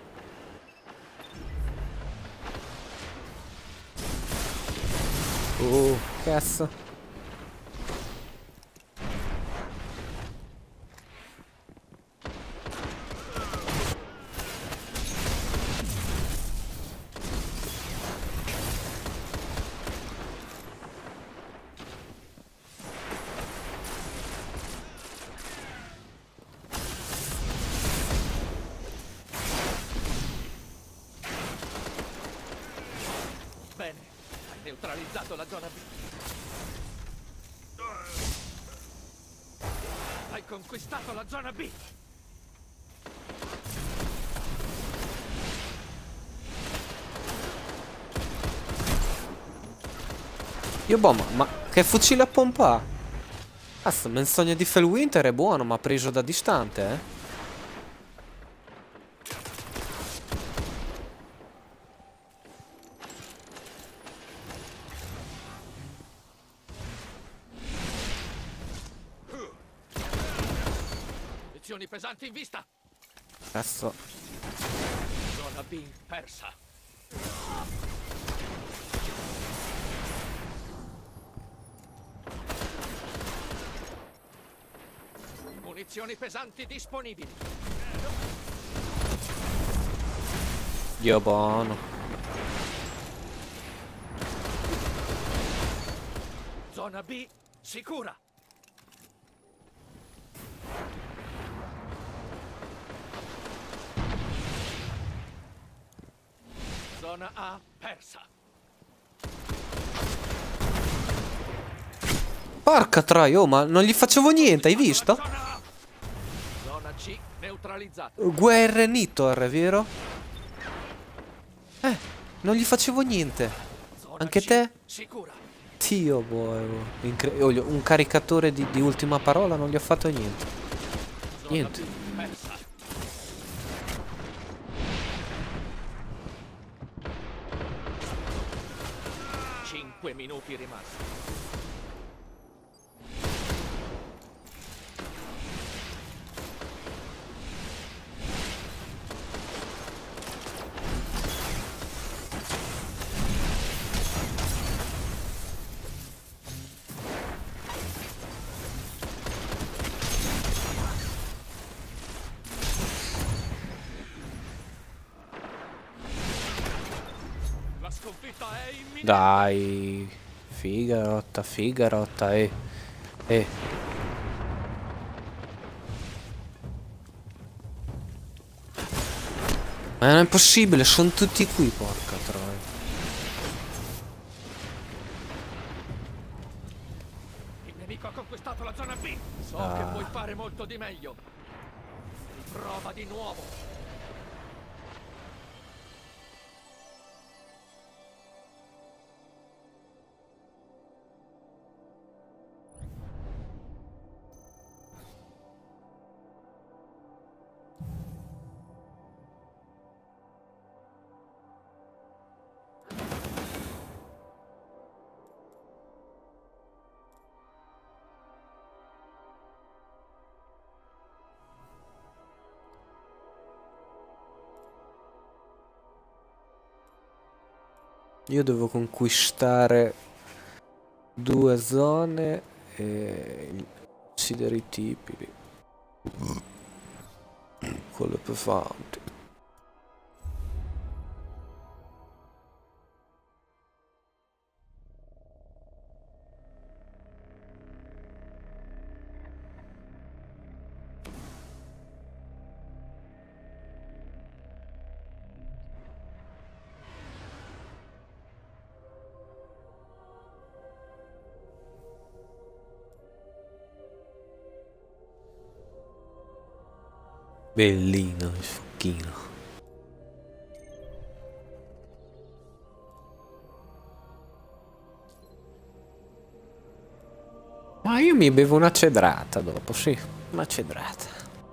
Oh, cazzo. Bene, hai neutralizzato la zona B. Hai conquistato la zona B. Io boh, ma, ma che fucile a pompa? Cazzo, menzogna di Fellwinter è buono, ma preso da distante, eh. Munizioni pesanti in vista. Cazzo. Zona B persa. Munizioni pesanti disponibili. Dio buono. Zona B sicura. Zona A persa. Porca troia, oh, ma non gli facevo niente, hai visto? Zona A. Zona C neutralizzata. Guerrenitor, vero? Eh, non gli facevo niente. Zona Anche C te? sicura. Dio, boh, incre- oh, un caricatore di, di ultima parola non gli ho fatto niente. Zona Niente. B persa. Cinque minuti rimasti. sconfitta è imminente. Dai. Figa rotta, figa rotta, eh. Eh. Ma non è possibile, sono tutti qui, porca troia. Il nemico ha conquistato la zona B. So Ah. che puoi fare molto di meglio. Riprova di nuovo. Io devo conquistare due zone e uccidere i tipi lì. Con le pesanti. Bellino il fuochino. Ma io mi bevo una cedrata dopo, sì, una cedrata.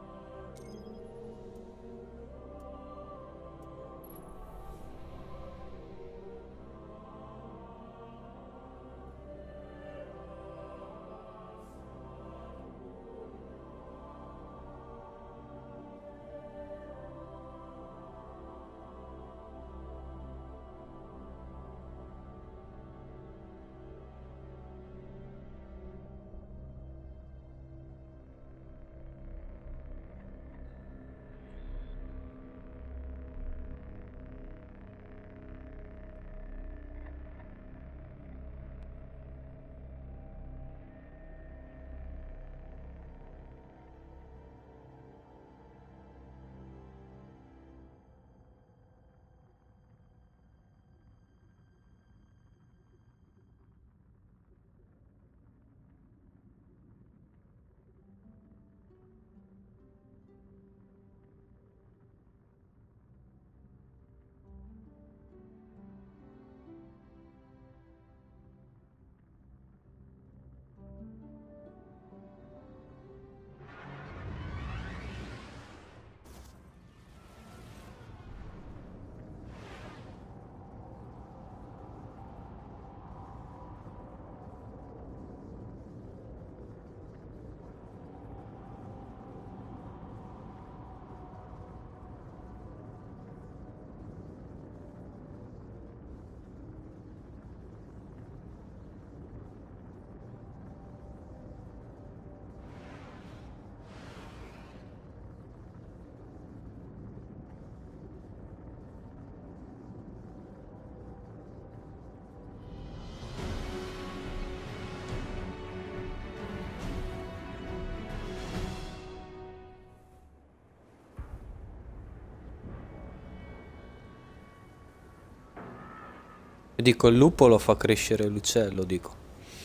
Dico, il lupo lo fa crescere l'uccello, dico.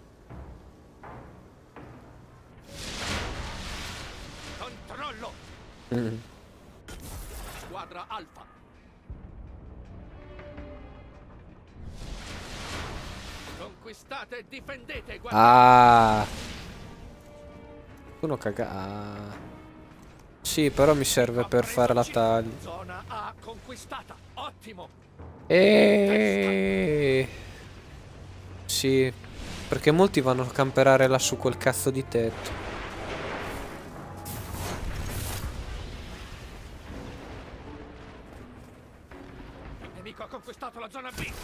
Controllo. Mm. Squadra Alfa. Conquistate e difendete. Guarda. Ah. Uno caga. Ah. Sì, però mi serve per fare la taglia. Zona A conquistata. Ottimo. E sì, perché molti vanno a camperare là su quel cazzo di tetto. Il nemico ha conquistato la zona B.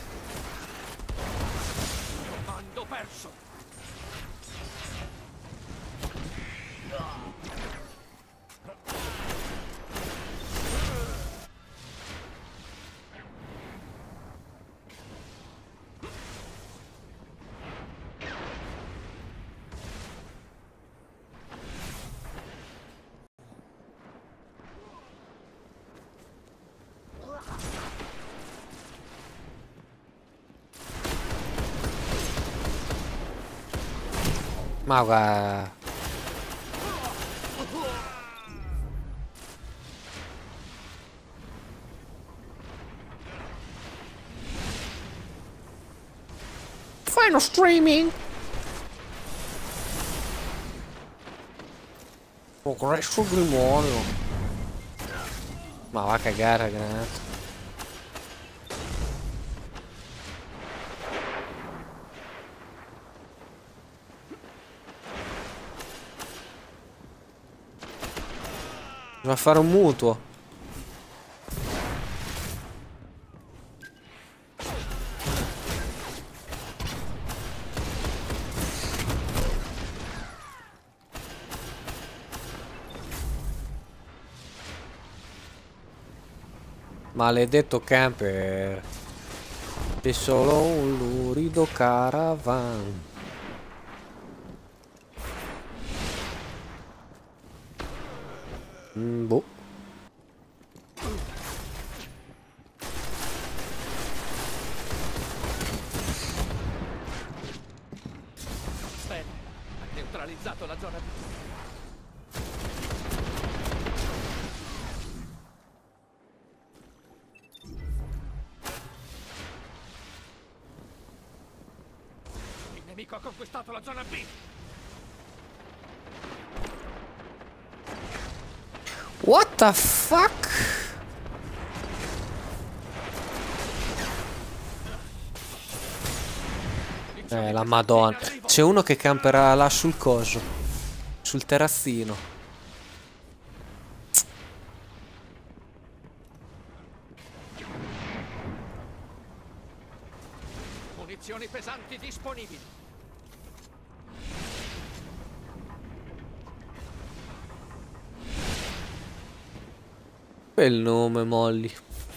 Comando perso. Ma guarda. Fai uno streaming? Progresso grimorio. Ma va a cagare, granata. Va a fare un mutuo. Maledetto camper. È solo un lurido caravan. Mm, boh. Bene, ha neutralizzato la zona B. Il nemico ha conquistato la zona B. What the fuck? Eh, la madonna. C'è uno che camperà là sul coso. Sul terrazzino. Munizioni pesanti disponibili. Bel nome, Molly.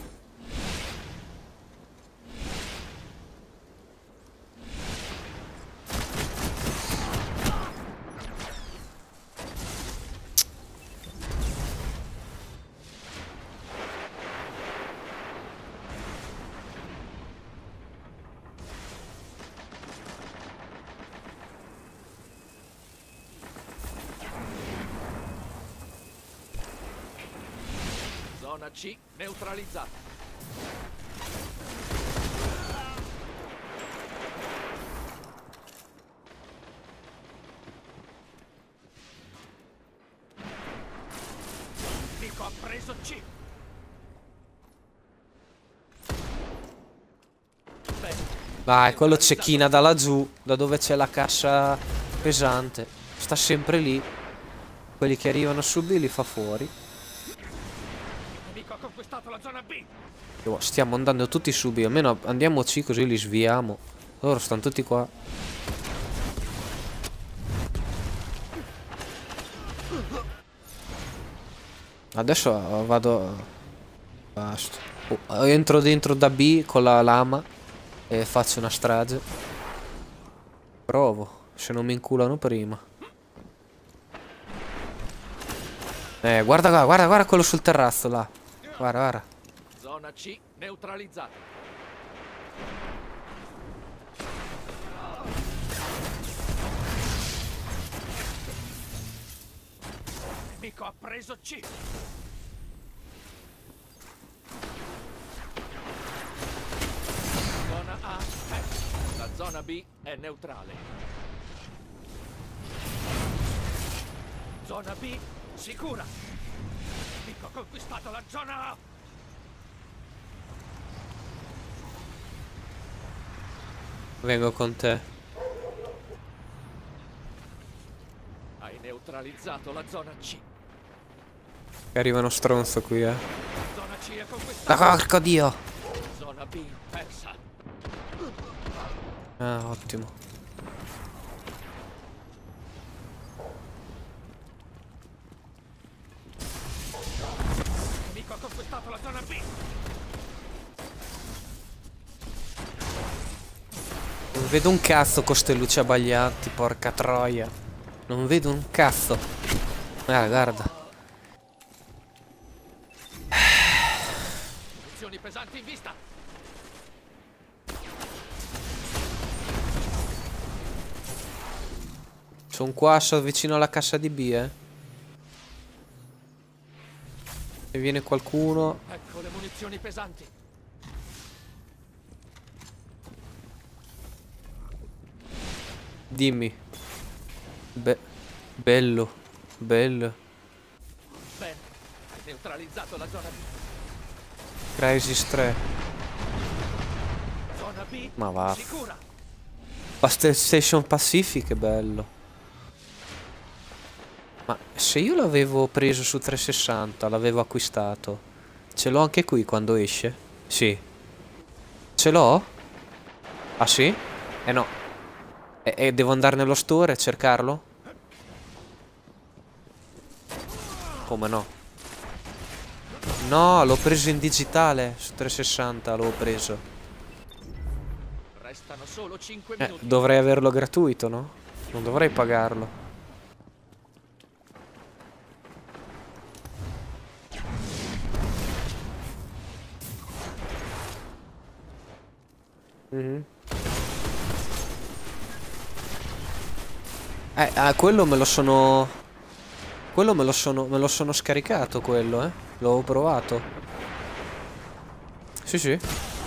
Zona C neutralizzata. Nemico ha preso C. Bene. Vai, quello cecchina da laggiù, da dove c'è la cassa pesante. Sta sempre lì. Quelli che arrivano su B li fa fuori. Nemico ha conquistato la zona B. Oh, stiamo andando tutti su B, almeno andiamoci così li sviamo. Loro stanno tutti qua. Adesso vado. Basta. Oh, entro dentro da B con la lama e faccio una strage. Provo, se non mi inculano prima. Eh, guarda qua, guarda, guarda quello sul terrazzo là. Guarda, guarda. Zona C neutralizzata. Nemico ha preso C. Zona A persa. La zona B è neutrale. Zona B sicura. Nemico ha conquistato la zona A. Vengo con te. Hai neutralizzato la zona C. Che arriva uno stronzo qui, eh. Zona C è conquistata. Ah, porco dio. Zona B persa. Ah, ottimo. Nemico ha conquistato la zona B. Non vedo un cazzo con ste luci abbaglianti, porca troia. Non vedo un cazzo. Ah, guarda. Munizioni pesanti in vista. Sono qua, sono vicino alla cassa di B, eh. Se viene qualcuno... Ecco le munizioni pesanti. Dimmi. Be bello. Bello. Bene, hai neutralizzato la zona B. Crisis tre. Zona B Ma va. sicura. Basta Station Pacific, è bello. Ma se io l'avevo preso su trecentosessanta, l'avevo acquistato, ce l'ho anche qui quando esce? Sì. Ce l'ho? Ah sì? Eh no. E, e devo andare nello store e cercarlo? Come no? No, l'ho preso in digitale. Su trecentosessanta l'ho preso. Restano solo cinque Eh, minuti. dovrei averlo gratuito, no? Non dovrei pagarlo. Mhm. Eh, ah, quello me lo sono... Quello me lo sono... Me lo sono scaricato, quello, eh. L'ho provato. Sì, sì.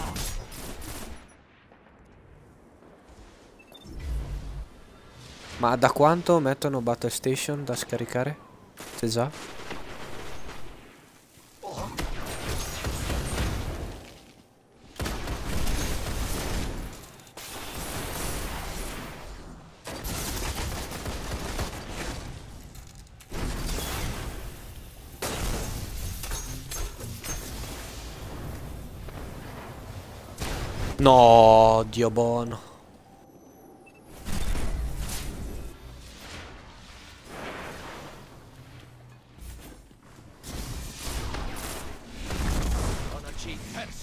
Ma da quanto mettono Battle Station da scaricare? Se già? No, Dio buono. Zona C persa.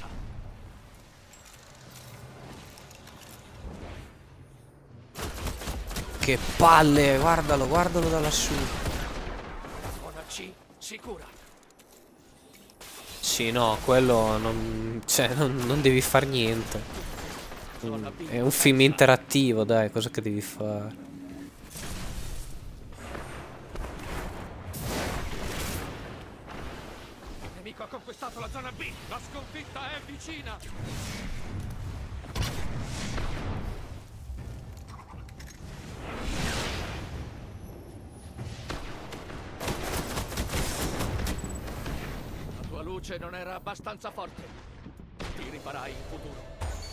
Che palle, guardalo, guardalo da lassù. Zona C sicura. Sì, no, quello non... Cioè, non, non devi far niente. Zona B È un film interattivo, dai, cosa che devi fare? Il nemico ha conquistato la zona B. La sconfitta è vicina. La tua luce non era abbastanza forte. Ti rifarai in futuro.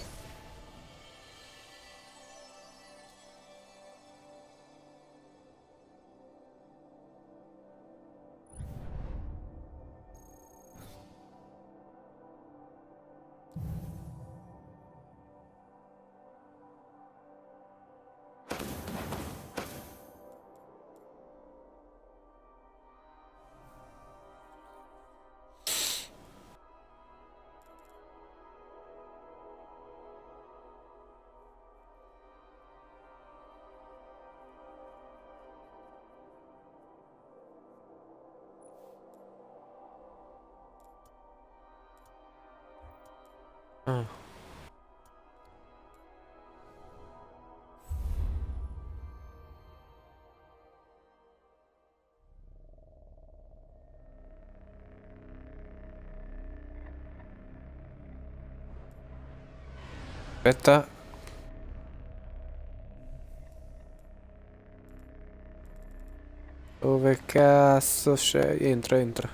Ah. Aspetta. Dove cazzo sei? Entra, entra.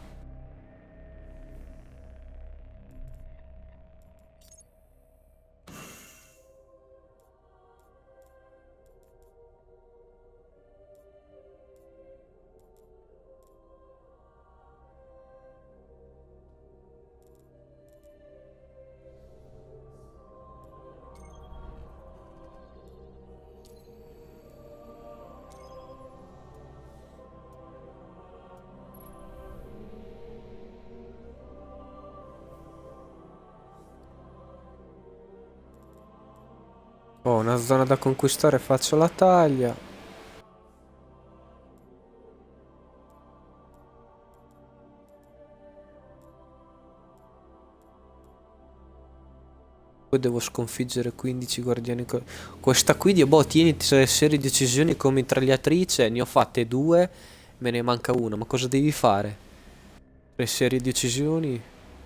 Ho una zona da conquistare, faccio la taglia. Poi devo sconfiggere quindici guardiani. co- Questa qui di boh, tieni tre serie di decisioni con mitragliatrice. Ne ho fatte due, me ne manca una. Ma cosa devi fare? Tre serie di decisioni.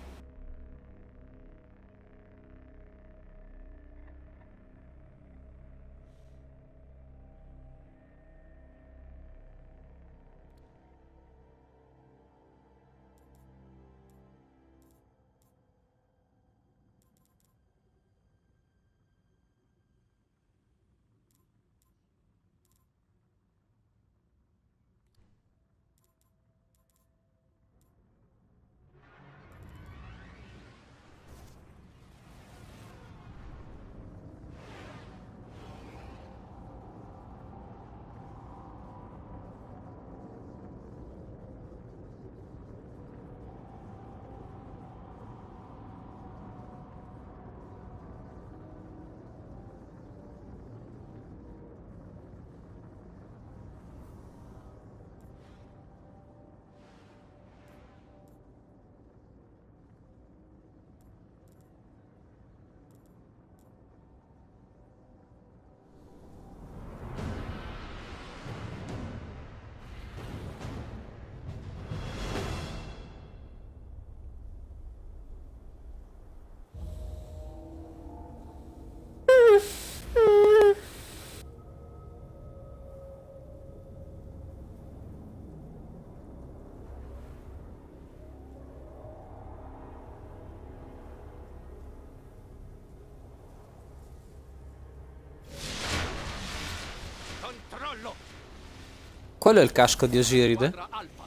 Controllo! Quello è il casco di Osiride? Squadra Alfa.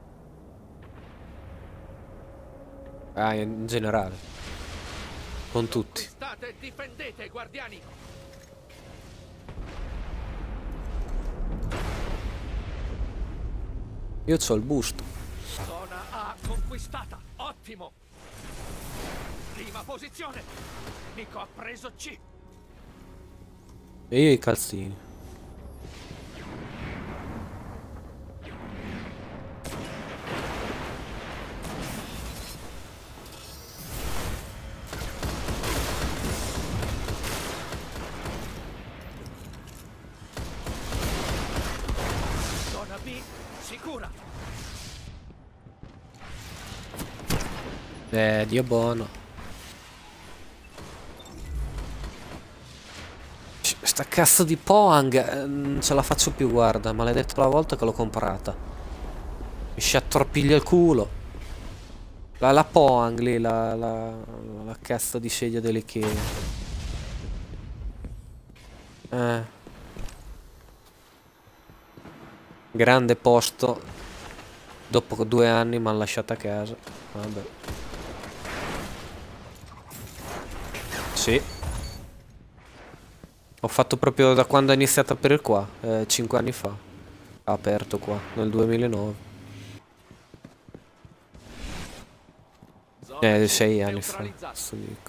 Ah, in generale. Con tutti. State e difendete, guardiani! Io c'ho il busto. Zona A conquistata. Ottimo! Prima posizione. Nico ha preso C. E io i calzini. Zona B sicura. Eh, Dio buono. Sta cazzo di Poang eh, non ce la faccio più, guarda. Maledetto la volta che l'ho comprata. Mi sciattorpiglia il culo. La, la Poang lì, la, la, la cazzo di sedia dell'Ikea. Eh. Grande posto. Dopo due anni mi hanno lasciato a casa. Vabbè. Sì. Ho fatto proprio da quando ho iniziato a aprire qua, eh, cinque anni fa. Ha aperto qua, nel duemilanove. Zona Eh, C sei anni fa. neutralizzata. Cazzo dico.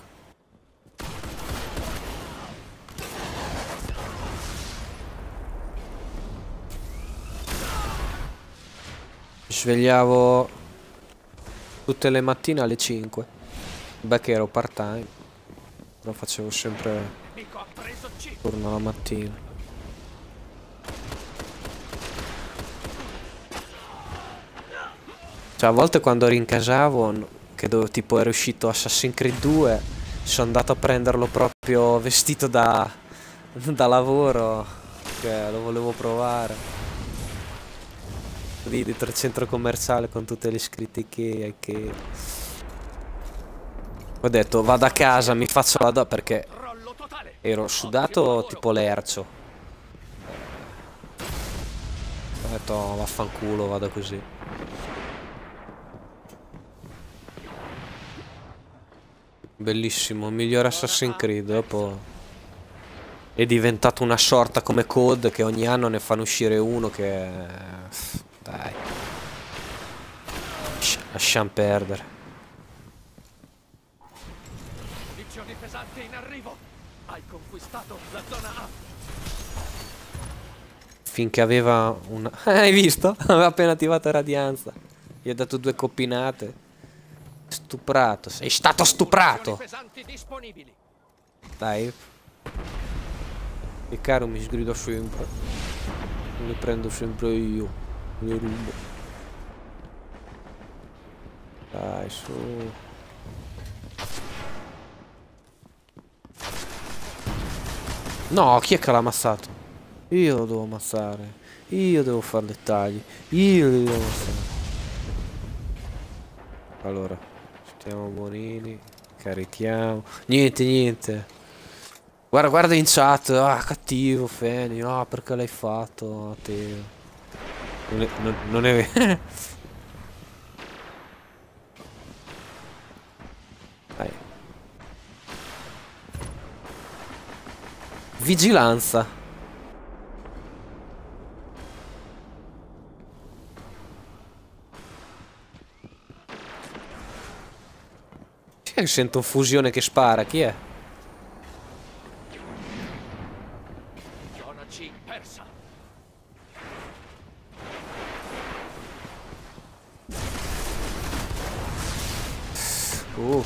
Mi svegliavo tutte le mattine alle cinque. Beh, che ero part time. Lo facevo sempre Nico ha preso C. turno la mattina. Cioè, a volte quando rincasavo, no- che dove tipo ero uscito Assassin's Creed due, sono andato a prenderlo proprio vestito da, da lavoro, che lo volevo provare. Lì dietro il centro commerciale con tutte le scritte Ikea, che ho detto vado a casa, mi faccio la do perché Crollo totale. ero sudato tipo lercio. Ho detto "Oh, vaffanculo, vado così". Bellissimo, miglior Assassin's Creed. Dopo è diventato una sorta come C O D, che ogni anno ne fanno uscire uno che... Dai. Lascia- Lasciamo perdere. Munizioni pesanti in arrivo. Hai conquistato la zona A. Finché aveva una... Hai visto? Aveva appena attivato Radianza. Gli ho dato due coppinate. Stuprato. Sei stato stuprato. Munizioni pesanti disponibili. Dai. E caro mi sgrido sempre. Le prendo sempre io. Le rubo. Dai, su. No, chi è che l'ha amassato? Io lo devo ammassare. Io devo fare dettagli. Io lo devo ammassare. Allora, stiamo buonini. Carichiamo. Niente, niente. Guarda, guarda in chat. Ah, cattivo, Feni. Ah, perché l'hai fatto? Te. Non è, non, non è vero. Dai. Vigilanza. Chi è che sento un fusione che spara? Chi è? Zona C persa. Uh.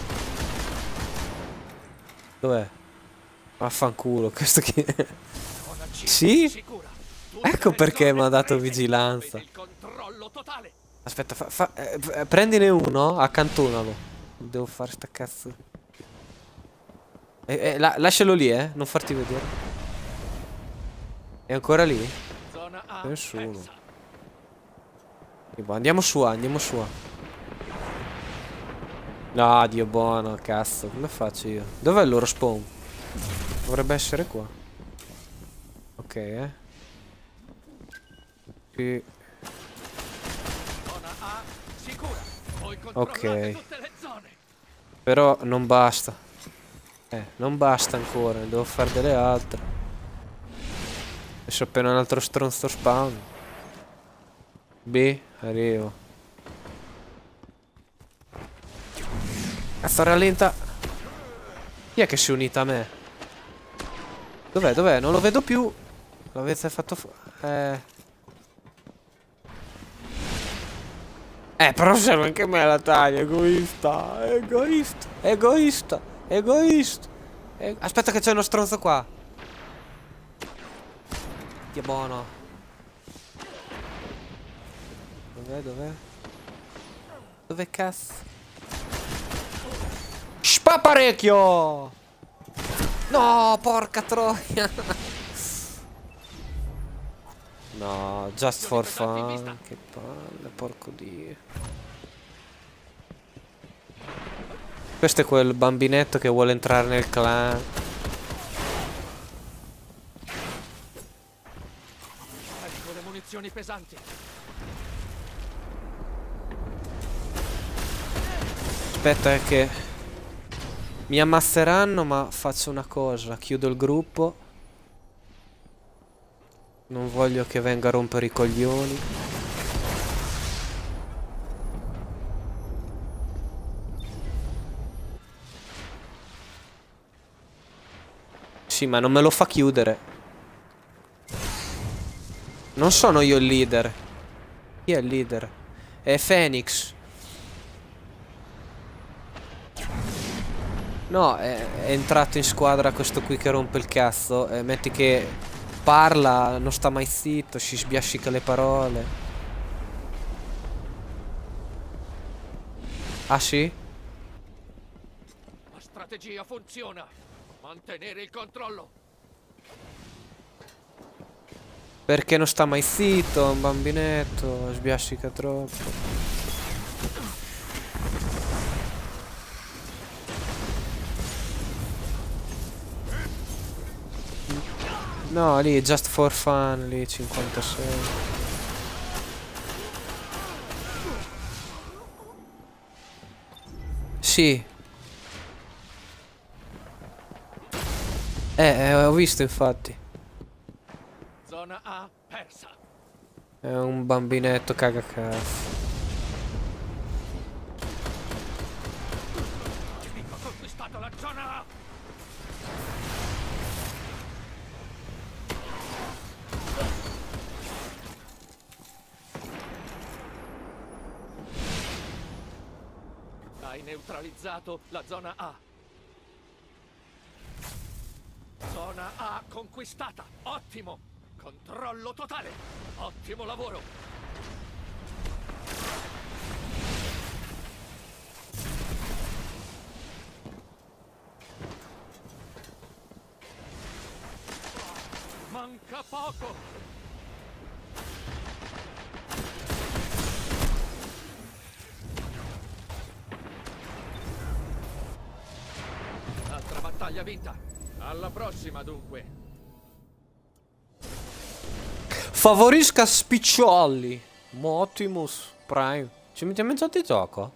Dov'è? Vaffanculo, questo chi è? Zona C Sì? sicura. Tutte Ecco le perché zone mi ha dato prese. vigilanza. Avete il controllo totale. Aspetta, fa, fa- eh, eh, prendine uno, accantonalo. Devo fare sta cazzo. Eh, eh, la- lascialo lì, eh, non farti vedere. È ancora lì? Zona A Nessuno. persa. E boh, andiamo su, A, andiamo su. A. No, Dio buono, cazzo, come faccio io? Dov'è il loro spawn? Dovrebbe essere qua. Ok, eh. Sì. Zona A sicura. Voi controllate Ok. tutte le zone. Però non basta. Eh, non basta ancora, ne devo fare delle altre. Adesso appena un altro stronzo spawn. B, arrivo. Cazzo, rallenta. Chi è che si è unita a me? Dov'è, dov'è? Non lo vedo più. L'avete fatto fu- Eh... Eh, però serve anche a me la taglia, egoista, egoista, egoista, egoista. E- Aspetta che c'è uno stronzo qua. Che buono. Dov'è, dov'è? Dov'è cazzo? Spa parecchio! No, porca troia. No, just for fun. Che palle, porco dio. Questo è quel bambinetto che vuole entrare nel clan. Ecco le munizioni pesanti. Aspetta, è che mi ammasseranno, ma faccio una cosa. Chiudo il gruppo. Non voglio che venga a rompere i coglioni. Sì, ma non me lo fa chiudere. Non sono io il leader. Chi è il leader? È Phoenix. No, è, è entrato in squadra questo qui che rompe il cazzo. E metti che parla, non sta mai zitto, si sbiascica le parole. Ah sì? La strategia funziona. Mantenere il controllo. Perché non sta mai zitto, è un bambinetto, sbiascica troppo. No, lì, just for fun, lì, cinquantasei. Sì. Eh, eh, ho visto infatti. Zona A persa. È un bambinetto cagacazzo. Nemico ha conquistato la zona A. Hai neutralizzato la zona A. conquistata. Ottimo. Controllo totale. Ottimo lavoro. Manca poco. Altra battaglia vinta. Alla prossima, dunque. Favorisca spiccioli. Motimus Prime. Ci mettiamo in chat di gioco?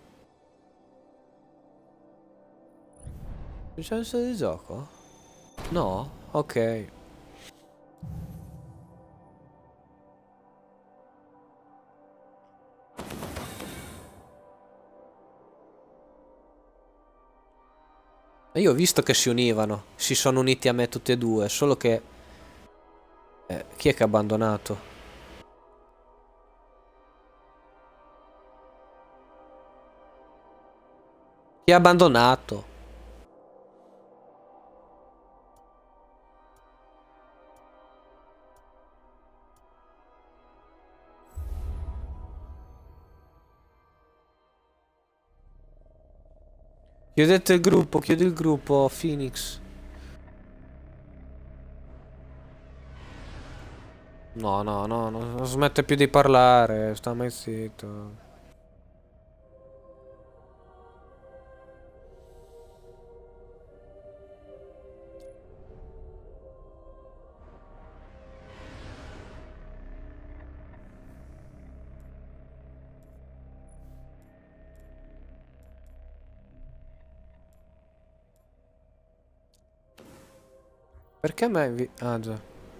Ci mettiamo in chat di gioco? No? Ok. E io ho visto che si univano. Si sono uniti a me tutti e due. Solo che... Eh, chi è che ha abbandonato? Chi ha abbandonato? Chiudete il gruppo, chiudi il gruppo, Phoenix. No, no, no, no, non smette più di parlare, sta mai zitto. Perché a me invi... Ah, già.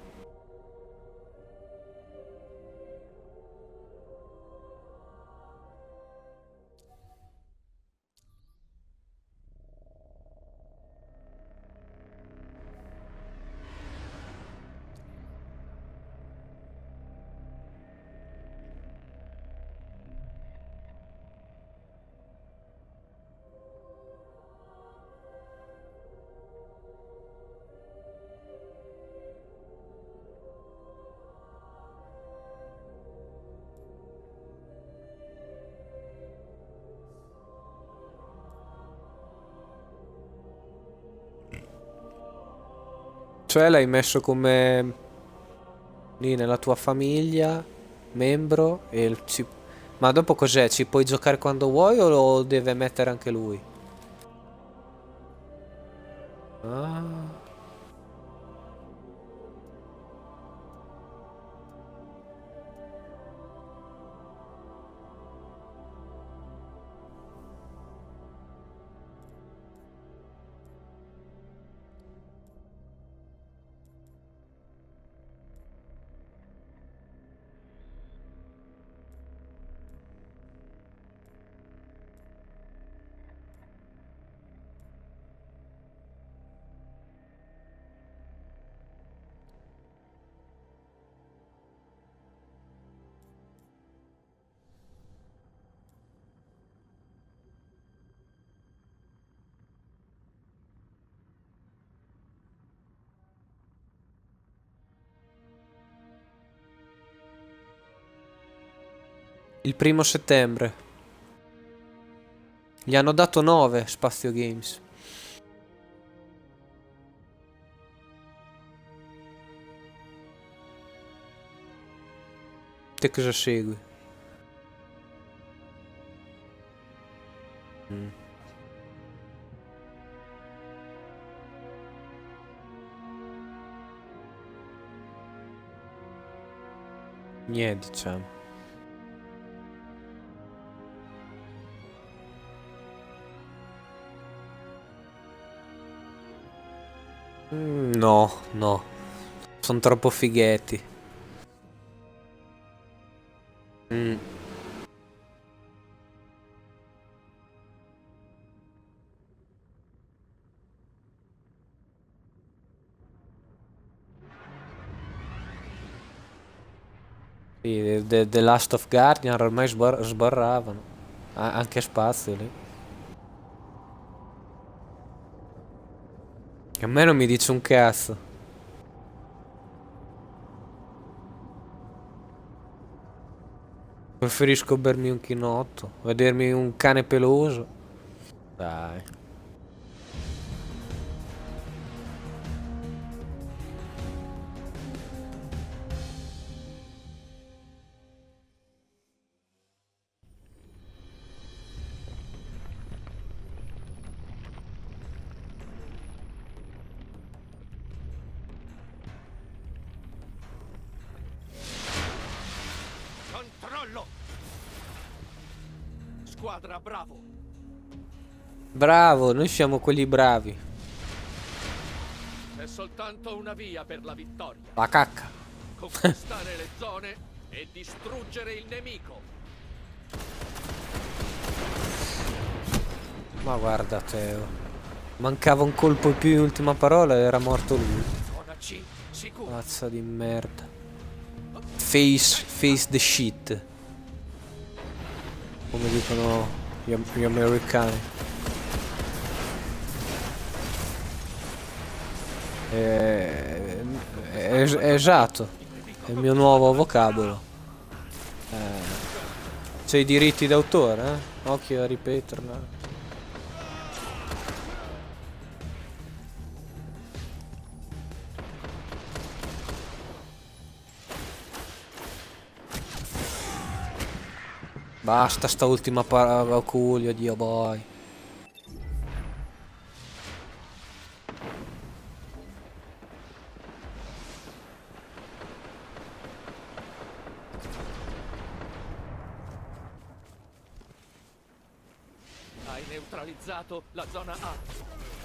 Cioè l'hai messo come lì nella tua famiglia, membro e il ci... Ma dopo cos'è? Ci puoi giocare quando vuoi o lo deve mettere anche lui? Ah. Il primo settembre. Gli hanno dato nove Spazio Games. Te cosa segui? Mm. Niente, diciamo. Mm, no, no. Sono troppo fighetti. Mm. Sì, The, The Last of Guardian ormai sbar sbarravano. Ah, anche Spazio lì. A me non mi dice un cazzo. Preferisco bermi un chinotto, vedermi un cane peloso. Dai. Controllo! Squadra, bravo! Bravo, noi siamo quelli bravi. C'è soltanto una via per la vittoria. La cacca. Conquistare le zone e distruggere il nemico. Ma guarda Teo. Mancava un colpo in più in ultima parola e era morto lui. Zona C, sicuro. Mazza di merda. Face, face the shit. Come dicono gli, gli americani. Eh, es- esatto. È il mio nuovo vocabolo. Eh, c'è i diritti d'autore, eh? Occhio a ripeterla. Basta sta ultima paraculio, Dio boy. Hai neutralizzato la zona A.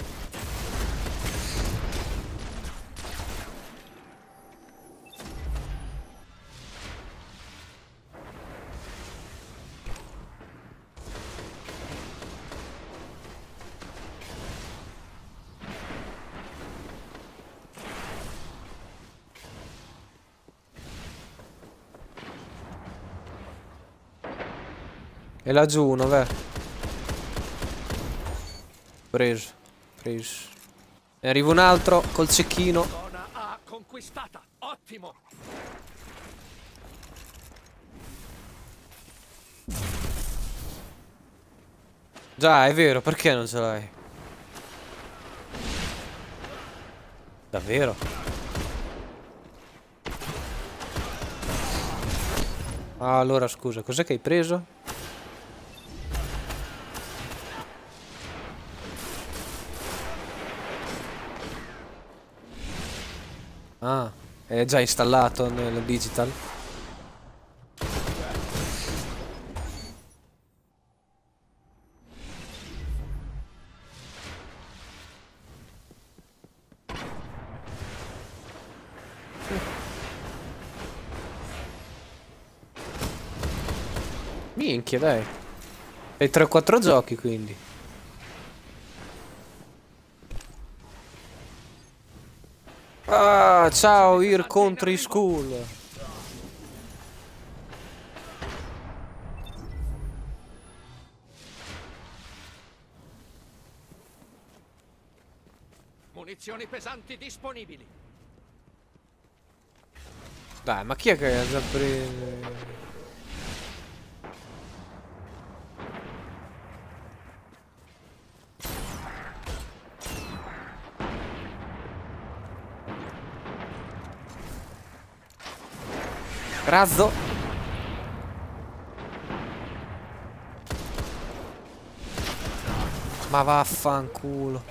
E laggiù uno, beh. Preso, preso. Ne arriva un altro col cecchino. Zona A conquistata. Ottimo. Già, è vero, perché non ce l'hai? Davvero? Ah, allora scusa, cos'è che hai preso? Ah, è già installato nel digital. Minchia, dai. Hai tre quattro giochi quindi. Ah, ciao, Here Country School. Munizioni pesanti disponibili. Dai, ma chi è che ha già preso? Razzo. Ma vaffanculo.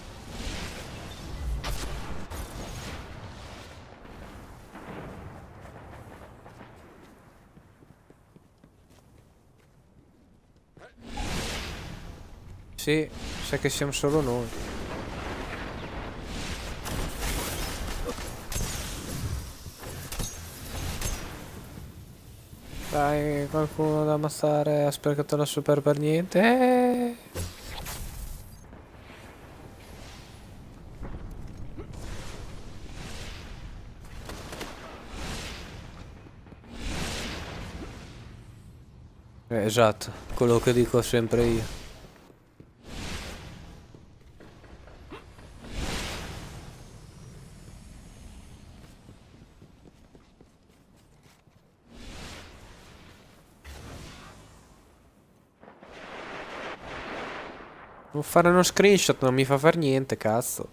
Sì, sa che siamo solo noi. Dai, qualcuno da ammazzare ha sprecato la super per niente. Eh. Eh, esatto, quello che dico sempre io. Non fare uno screenshot non mi fa far niente, cazzo.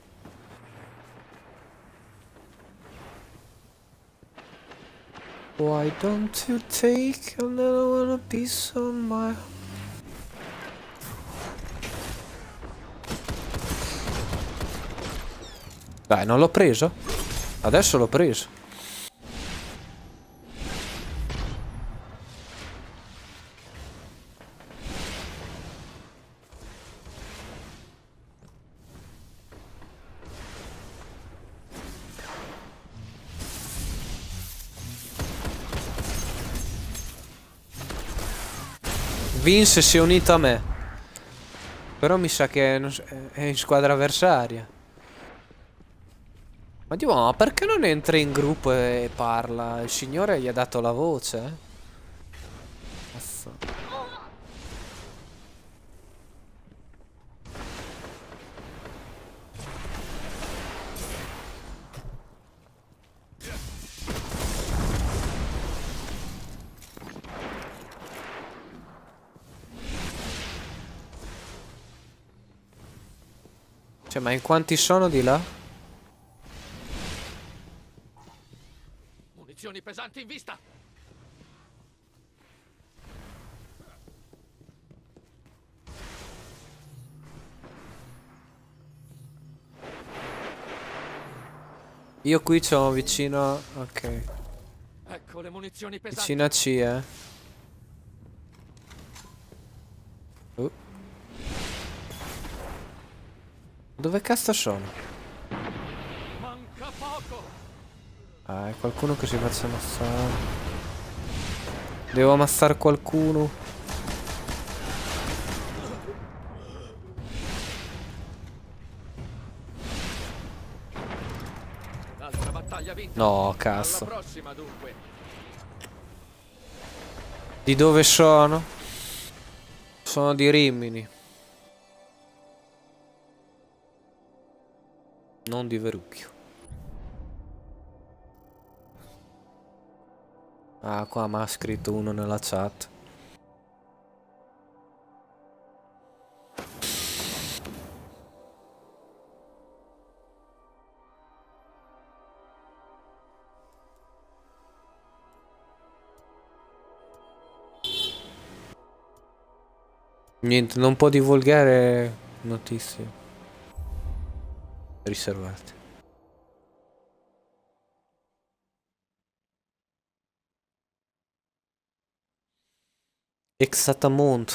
Why don't you take a little piece of my... Dai, non l'ho preso? Adesso l'ho preso. Vince si è unito a me. Però mi sa che non s- è in squadra avversaria. Ma Dio, ma perché non entra in gruppo e parla? Il signore gli ha dato la voce, eh? Cazzo. Cioè, ma in quanti sono di là? Munizioni pesanti in vista. Io qui c'ho vicino... Ok. Ecco le munizioni pesanti. Vicino a C, eh. Uh. Dove cazzo sono? Manca poco. Ah, è qualcuno che si faccia ammazzare. Devo ammazzare qualcuno. L'altra battaglia vinta. No, cazzo. Alla prossima dunque. Di dove sono? Sono di Rimini. Non di Verucchio. Ah, qua mi ha scritto uno nella chat. Niente, non può divulgare notizie riservate. Exatamont.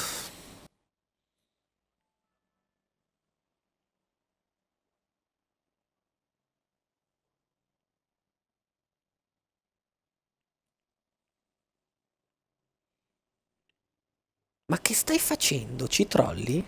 Ma che stai facendo? Ci trolli?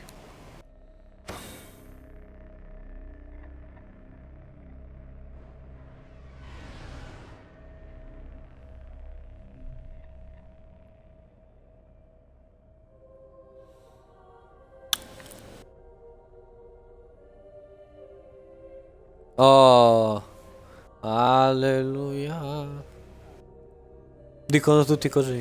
Oh, alleluia. Dicono tutti così.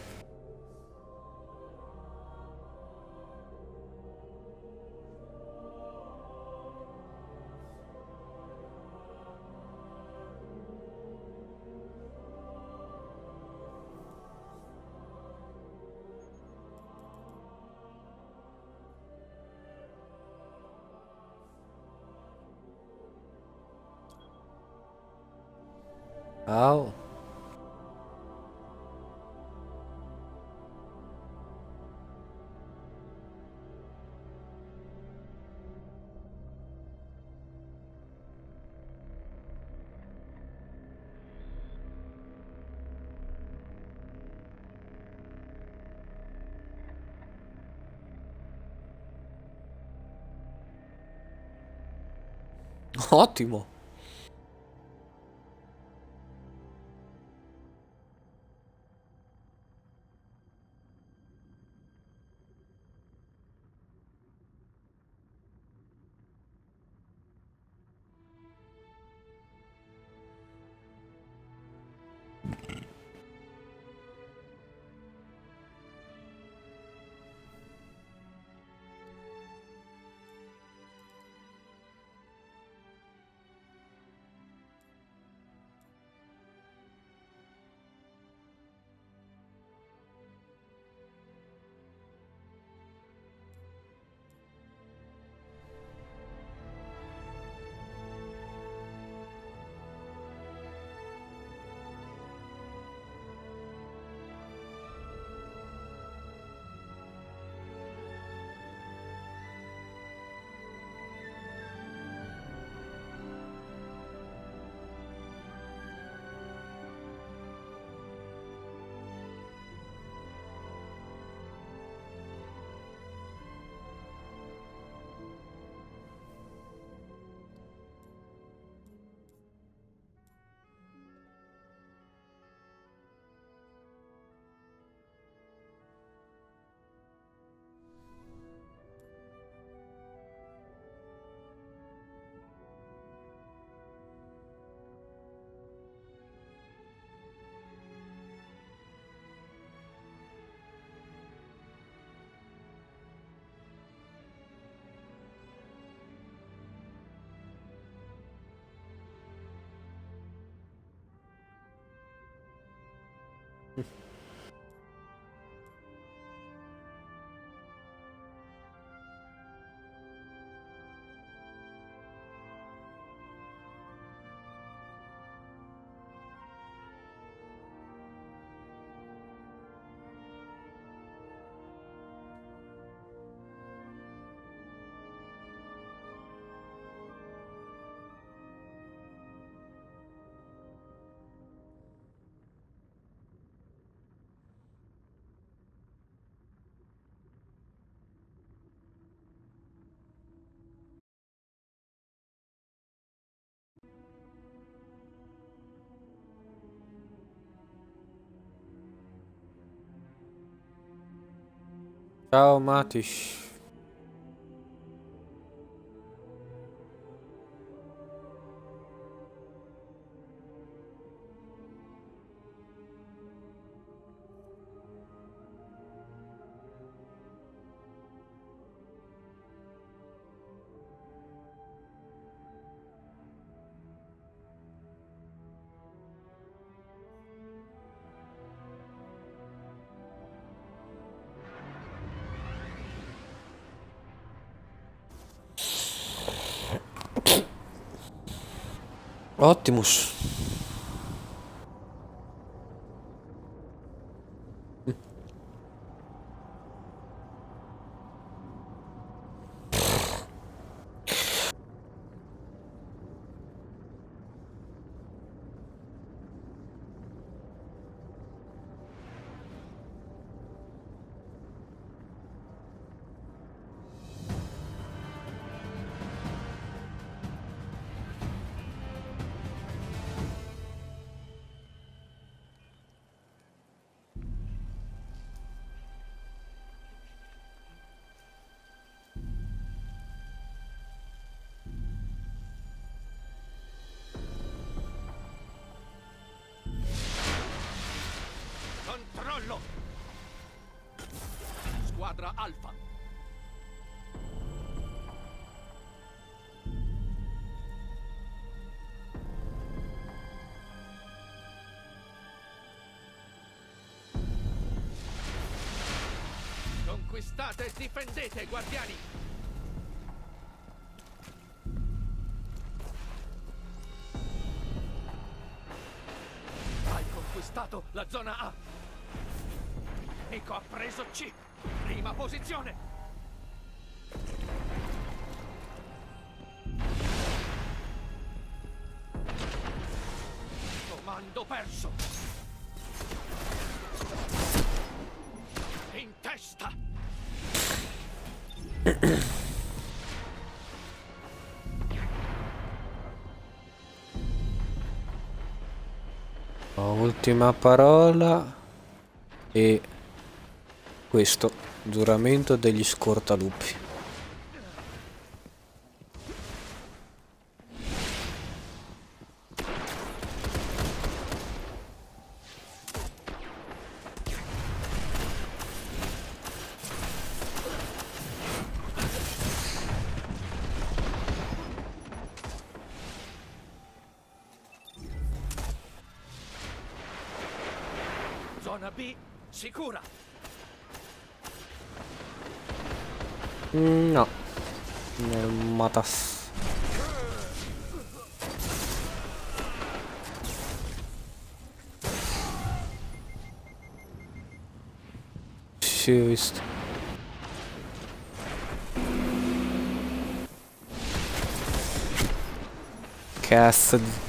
Au. Ottimo. Ciao Matish. Optimus. Controllo! Squadra Alfa. Conquistate e difendete, guardiani! Hai conquistato la zona A. Il nemico ha preso C. Prima posizione. Comando perso. In testa. Ultima parola. E questo giuramento degli scortalupi. Zona B sicura. Mm, no. Nel matas. Sì, ho visto. Cazzo di...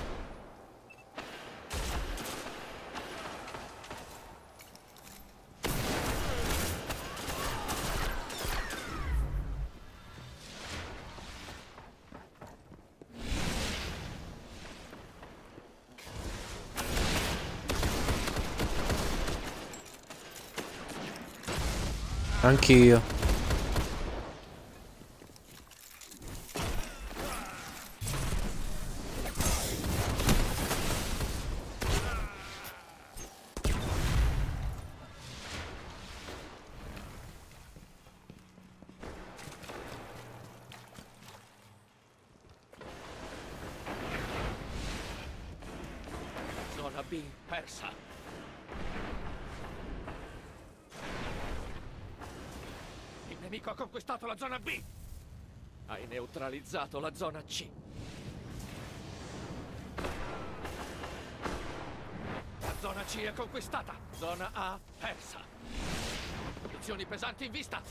Anch'io. Zona B persa. nemico ha conquistato la zona B. Hai neutralizzato la zona C. La zona C è conquistata. Zona A persa. Munizioni pesanti in vista.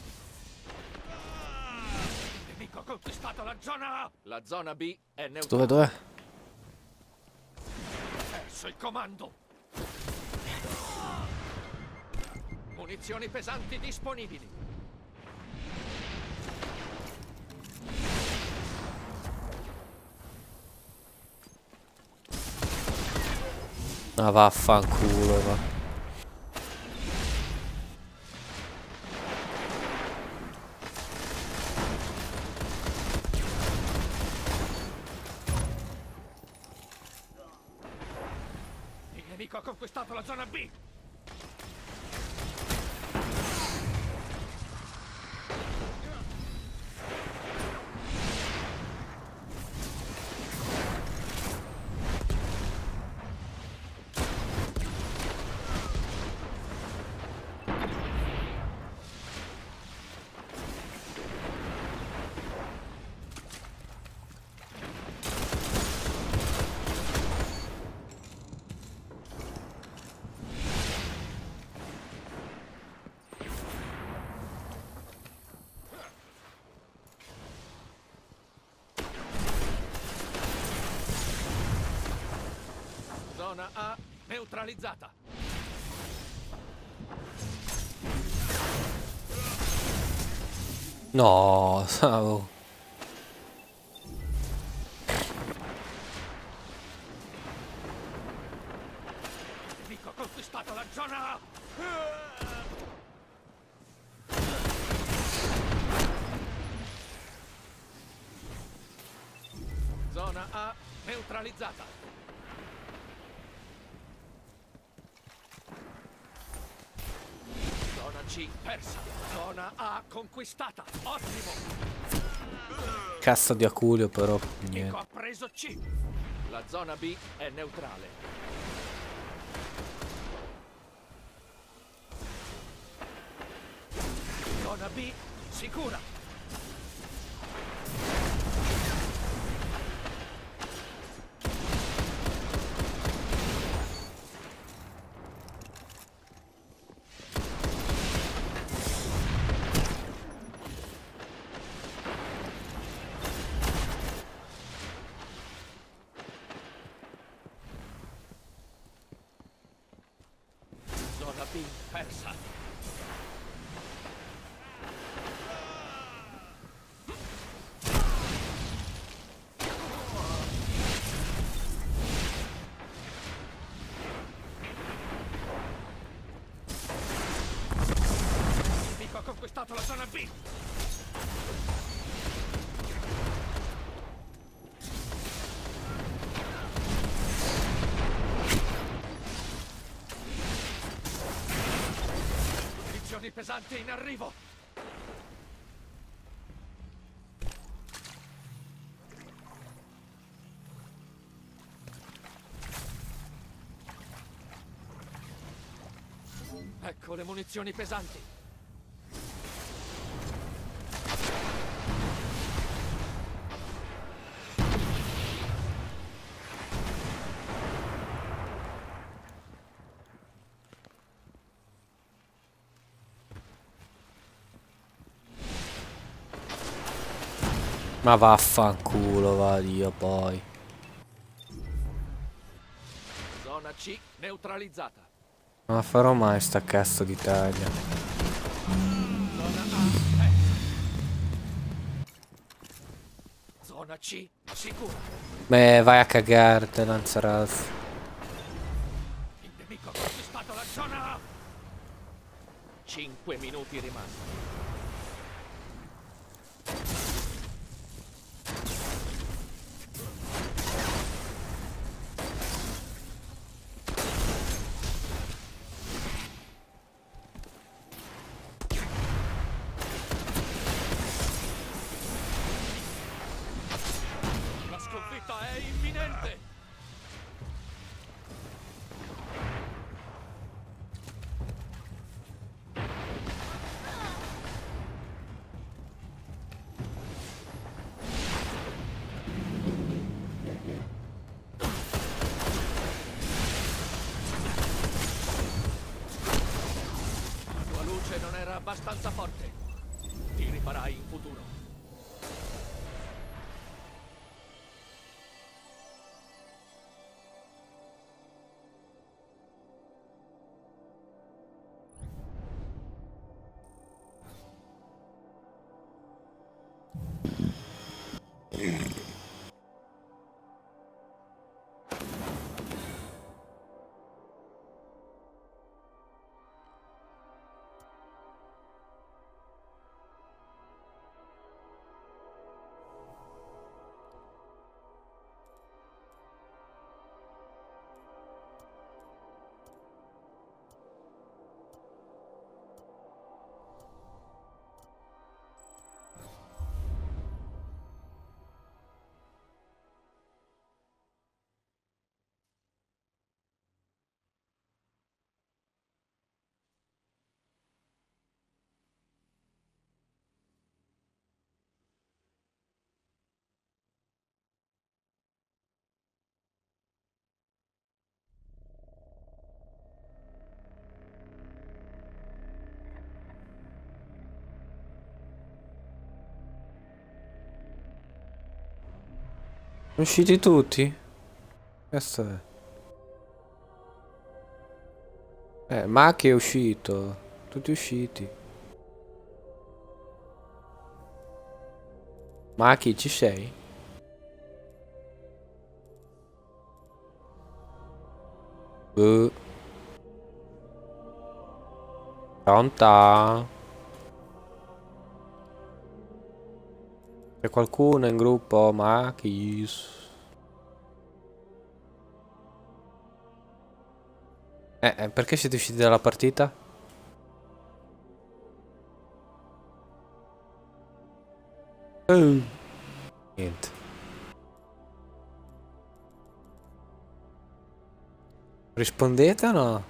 Il nemico ha conquistato la zona A. La zona B è neutrale. Dove, dov'è? Perso il comando. Munizioni pesanti disponibili. Ah, vaffanculo, va. Il nemico ha conquistato la zona B. Zona A neutralizzata. No, stavo. Il nemico ha conquistato la zona A. Zona A neutralizzata. Zona C persa. Zona A conquistata. Ottimo. Cazzo di Aculio, però. Il nemico Niente. ha preso C. La zona B è neutrale. Zona B sicura. Zona B persa. Il nemico ha conquistato la zona B. Munizioni pesanti in arrivo. Ecco le munizioni pesanti. Ma vaffanculo, va Dio poi. Zona C neutralizzata. Non farò mai sta cazzo di taglia. Zona A persa. Zona C sicura. Beh, vai a cagarti, Lanzarazzi. Il nemico ha conquistato la zona A. Cinque minuti rimasti. La sconfitta è imminente. abbastanza forte. Ti rifarai in futuro. Sono usciti tutti? Questo è. Eh, Maki è uscito. Tutti usciti. Maki, ci sei? Uh. Pronta? C'è qualcuno in gruppo? Makis? Eh, eh, perché siete usciti dalla partita? Uh. Niente. Rispondete o no?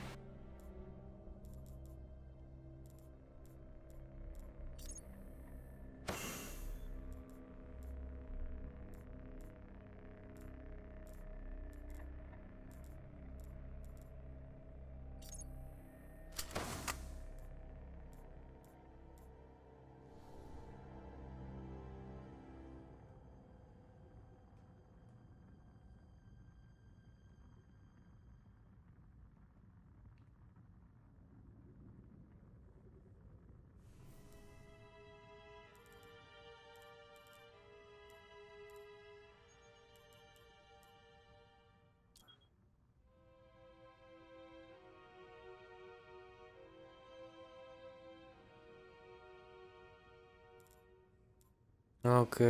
Ok.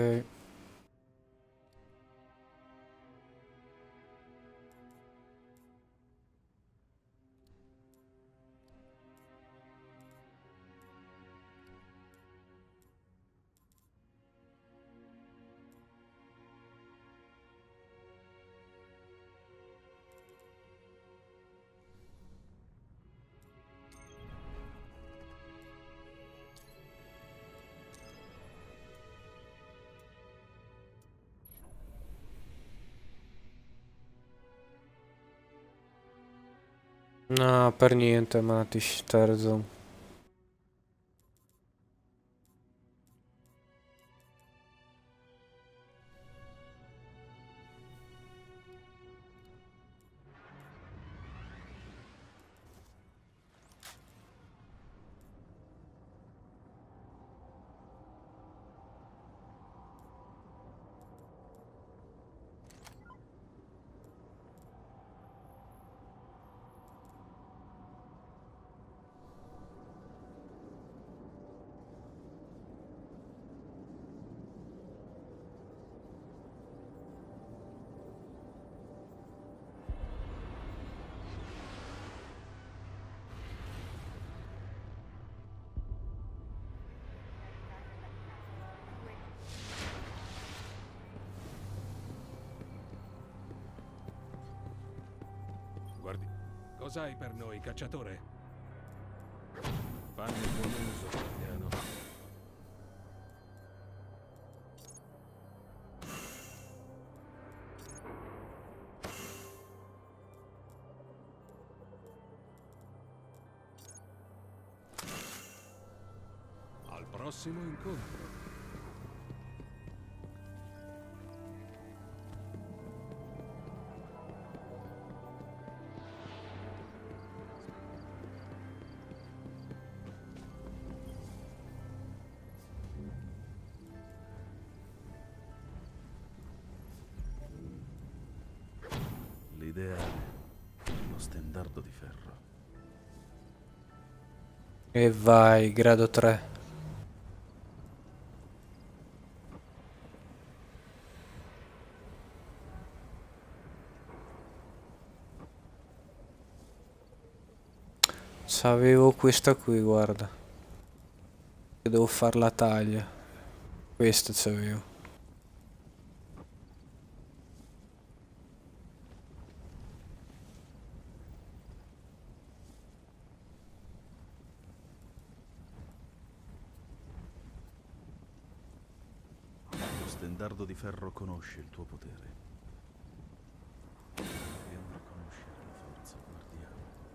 No, per niente, Matis, terzo. Guardi, cosa hai per noi, cacciatore? Fanne buon uso, guardiano. prossimo incontro. L'ideale, lo stendardo di ferro. E vai, grado tre. C'avevo questa qui, guarda. Che devo fare la taglia. Questa c'avevo. Lo stendardo di ferro conosce il tuo potere. Dobbiamo riconoscere la forza guardiana.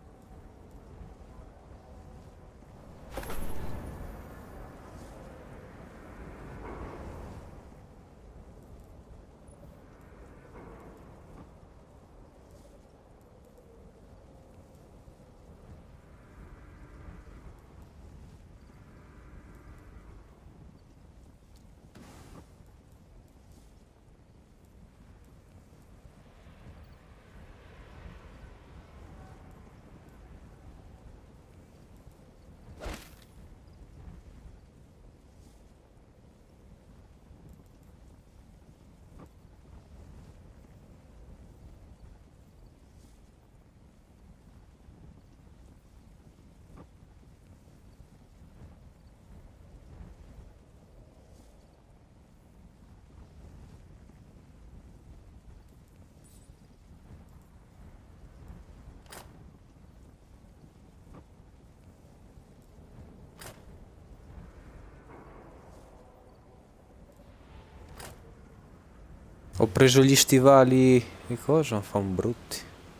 Ho preso gli stivali e cosa? Fanno brutti.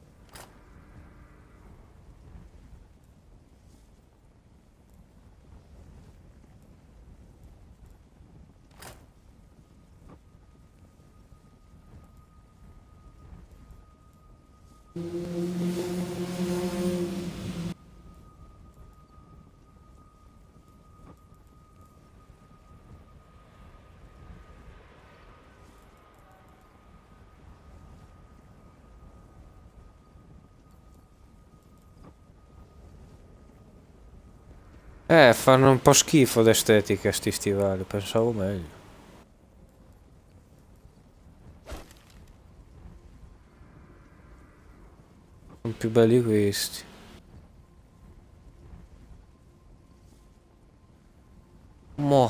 Eh, fanno un po' schifo d'estetica sti stivali, pensavo meglio. Sono più belli questi. Mo.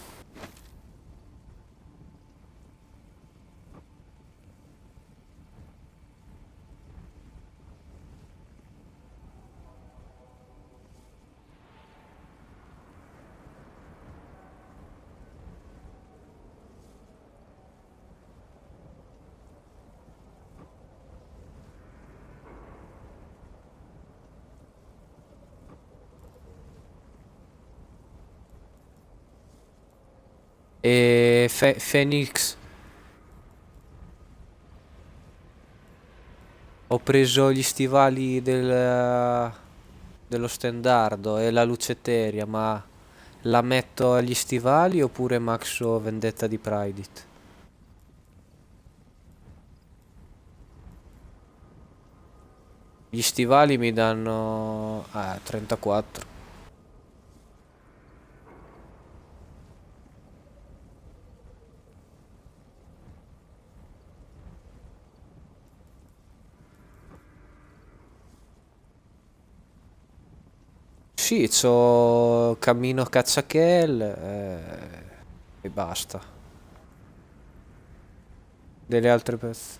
E Fe- Phoenix. Ho preso gli stivali del, dello stendardo e la lucetteria, ma la metto agli stivali oppure maxo vendetta di Pridit? Gli stivali mi danno... ah, trentaquattro. Sì, c'ho cammino cacciachel eh, e basta. Delle altre pezze.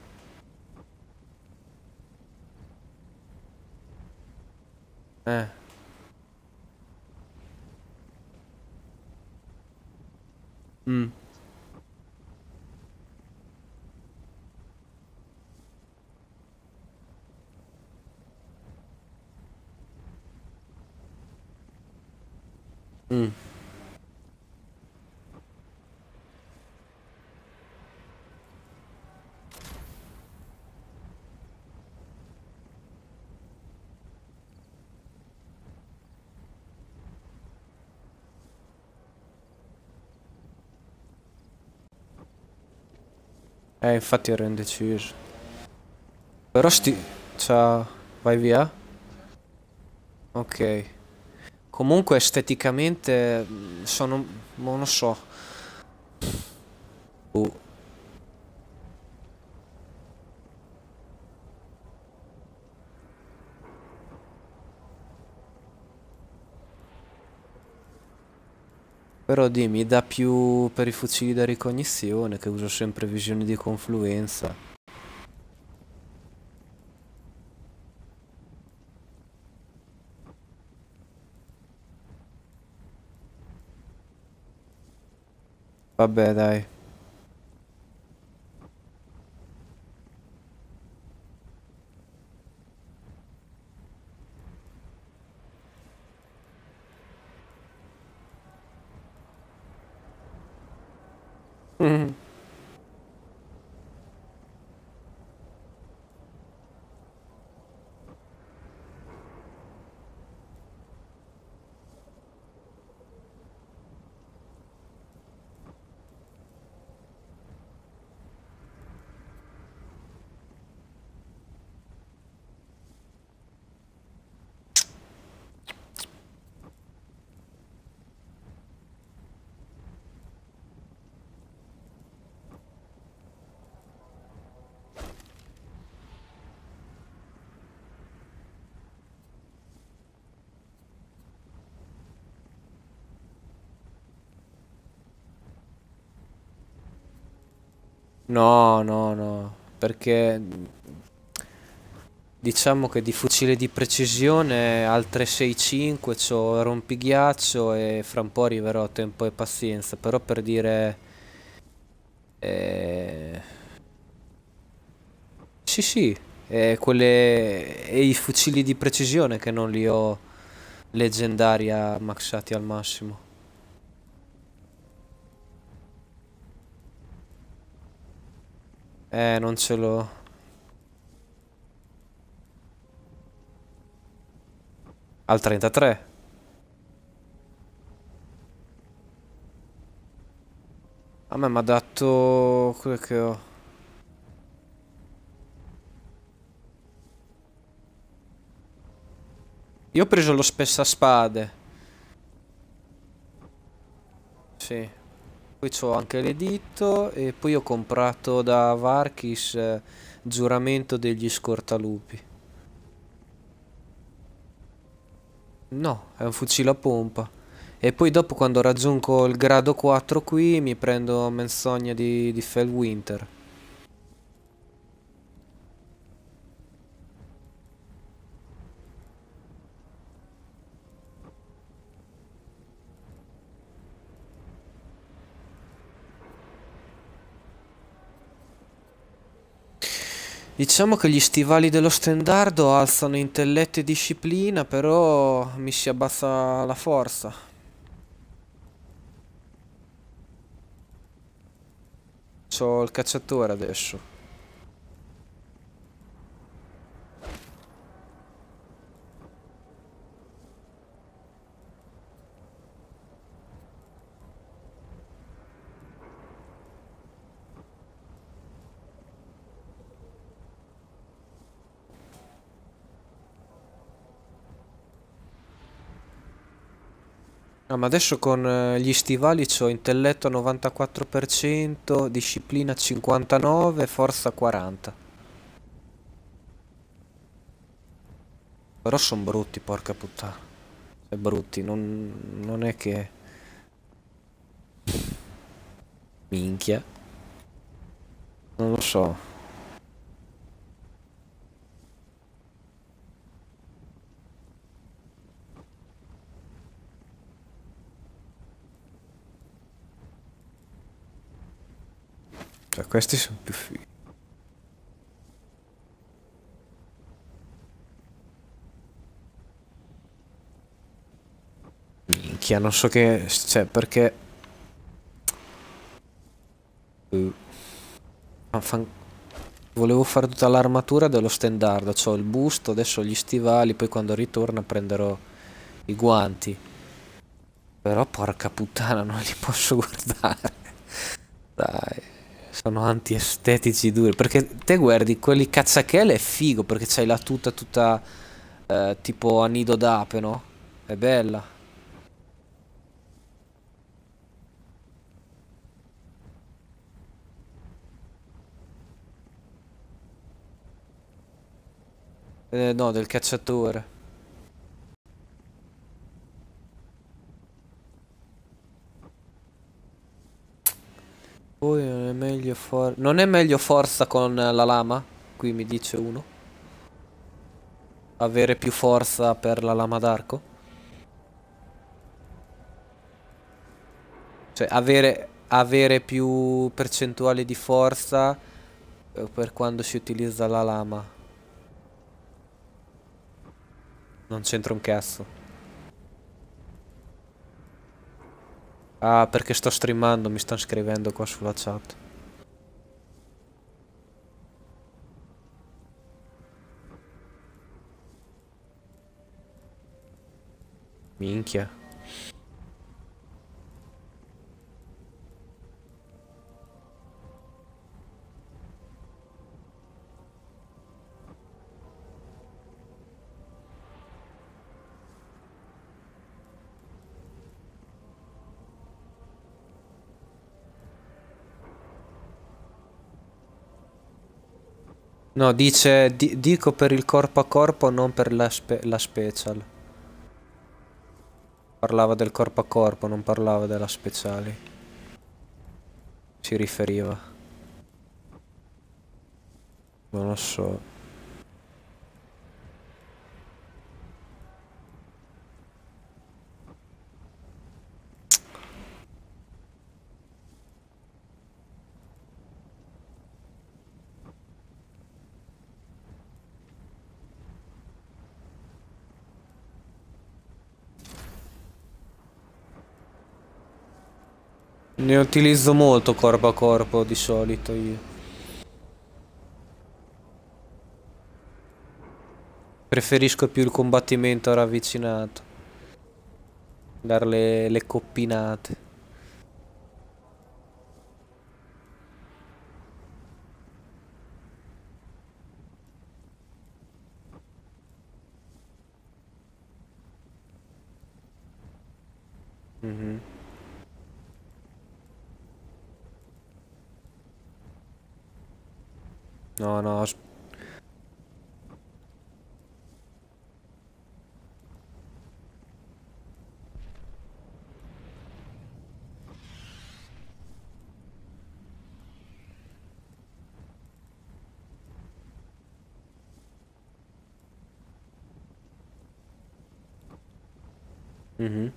Eh. Mm. Mm. Eh, infatti ero indeciso. Però sti... Ciao. Vai via? Ok. Comunque esteticamente mm, sono... non lo so. Uh. Però dimmi, dà più per i fucili da ricognizione, che uso sempre visioni di confluenza. Vabbè, dai. Mhm. No, no, no, perché diciamo che di fucile di precisione altre sei cinque c'ho rompighiaccio e fra un po' arriverò a tempo e pazienza, però per dire... Eh... Sì, sì, eh, quelle... e i fucili di precisione che non li ho leggendaria maxati al massimo. Eh, non ce l'ho. Al trentatré. A me mi ha dato quello che ho. Io ho preso lo spessaspade. Sì. Poi c'ho anche l'editto e poi ho comprato da Varkis eh, giuramento degli scortalupi. No, è un fucile a pompa. E poi dopo quando raggiungo il grado quattro qui mi prendo menzogna di, di Fellwinter. Diciamo che gli stivali dello stendardo alzano intelletto e disciplina, però mi si abbassa la forza. C'ho il cacciatore adesso. Ah, ma adesso con eh, gli stivali c'ho intelletto novantaquattro per cento, disciplina cinquantanove, forza quaranta. Però sono brutti, porca puttana. Cioè, brutti, non, non è che... Minchia. Non lo so. Cioè, questi sono più fighi. Minchia, non so che... Cioè, perché... Uh, fan- Volevo fare tutta l'armatura dello stendardo. C'ho il busto, adesso gli stivali, poi quando ritorno prenderò i guanti. Però porca puttana, non li posso guardare. Dai. Sono antiestetici duri. Perché te guardi quelli cazzacchele è figo. Perché c'hai la tuta tutta eh, tipo a nido d'ape, no? È bella. Eh, no, del cacciatore. Poi non è meglio for... Non è meglio forza con la lama? Qui mi dice uno. Avere più forza per la lama d'arco? Cioè avere, avere più percentuale di forza eh, per quando si utilizza la lama. Non c'entra un cazzo. Ah, perché sto streamando, mi stanno scrivendo qua sulla chat. Minchia. No, dice, di- dico per il corpo a corpo, non per la, spe- la special. Parlava del corpo a corpo, non parlava della speciali. Si riferiva. Non lo so. Ne utilizzo molto corpo a corpo di solito io. Preferisco più il combattimento ravvicinato. Dar le, le coppinate. Mhm. No, no. s- Mhm.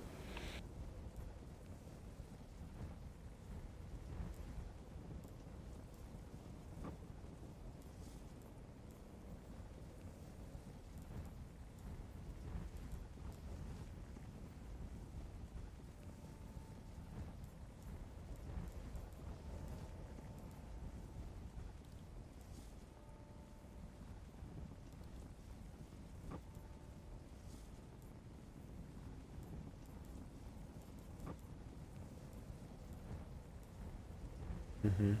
Mhm.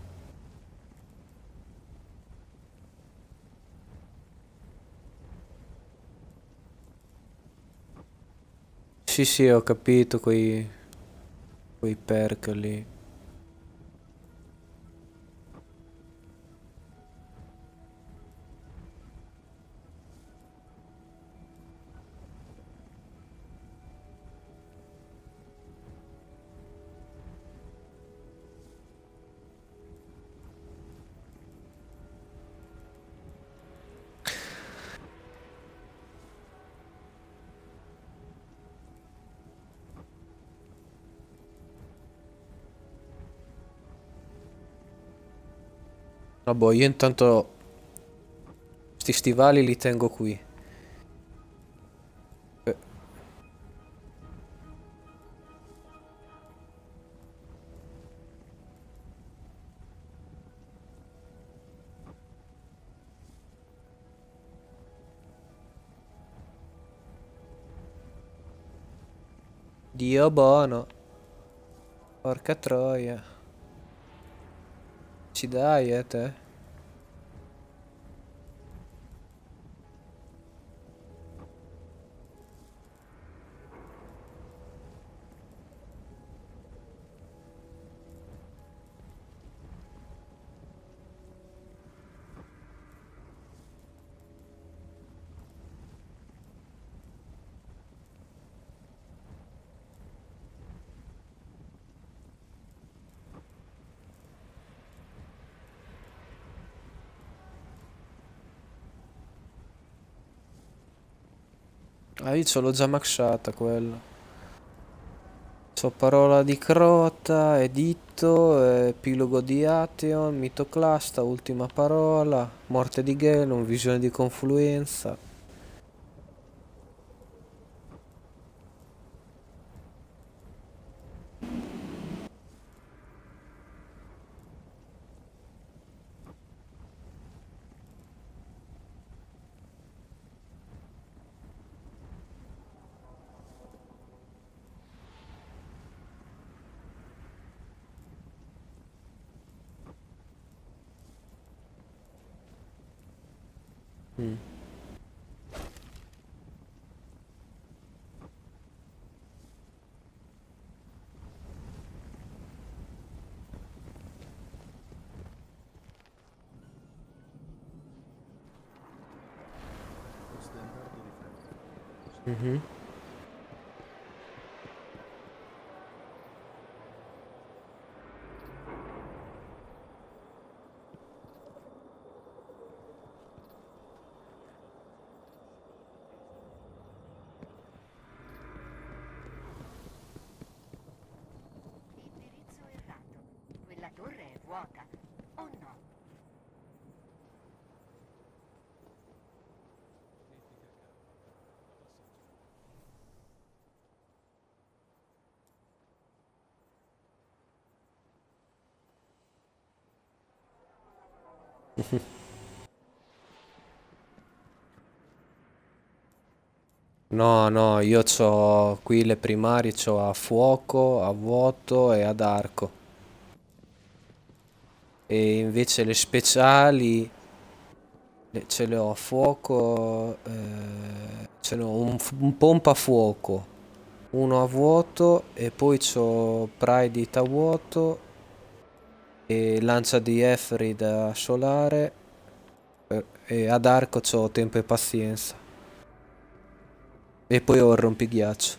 Sì, sì, ho capito quei, quei perk lì. Vabbè, io intanto sti stivali li tengo qui. Eh, Dio buono. Porca troia. Ci dai, eh, te? Ah, io ce l'ho già maxata quella. C'ho parola di Crota, Editto, epilogo di Atheon, Mitoclasta, ultima parola, morte di Gelon, visione di confluenza. Mm. Lo stendardo di ferro. Mhm. Indirizzo errato. Quella torre è vuota. O no? No, no, io c'ho qui le primarie, c'ho a fuoco, a vuoto e ad arco. E invece le speciali le- ce le ho a fuoco, eh, ce ne ho un, f- un pompa a fuoco, uno a vuoto e poi c'ho Pride a vuoto e lancia di Efrid a solare eh, e ad arco c'ho tempo e pazienza. E poi ho il rompighiaccio.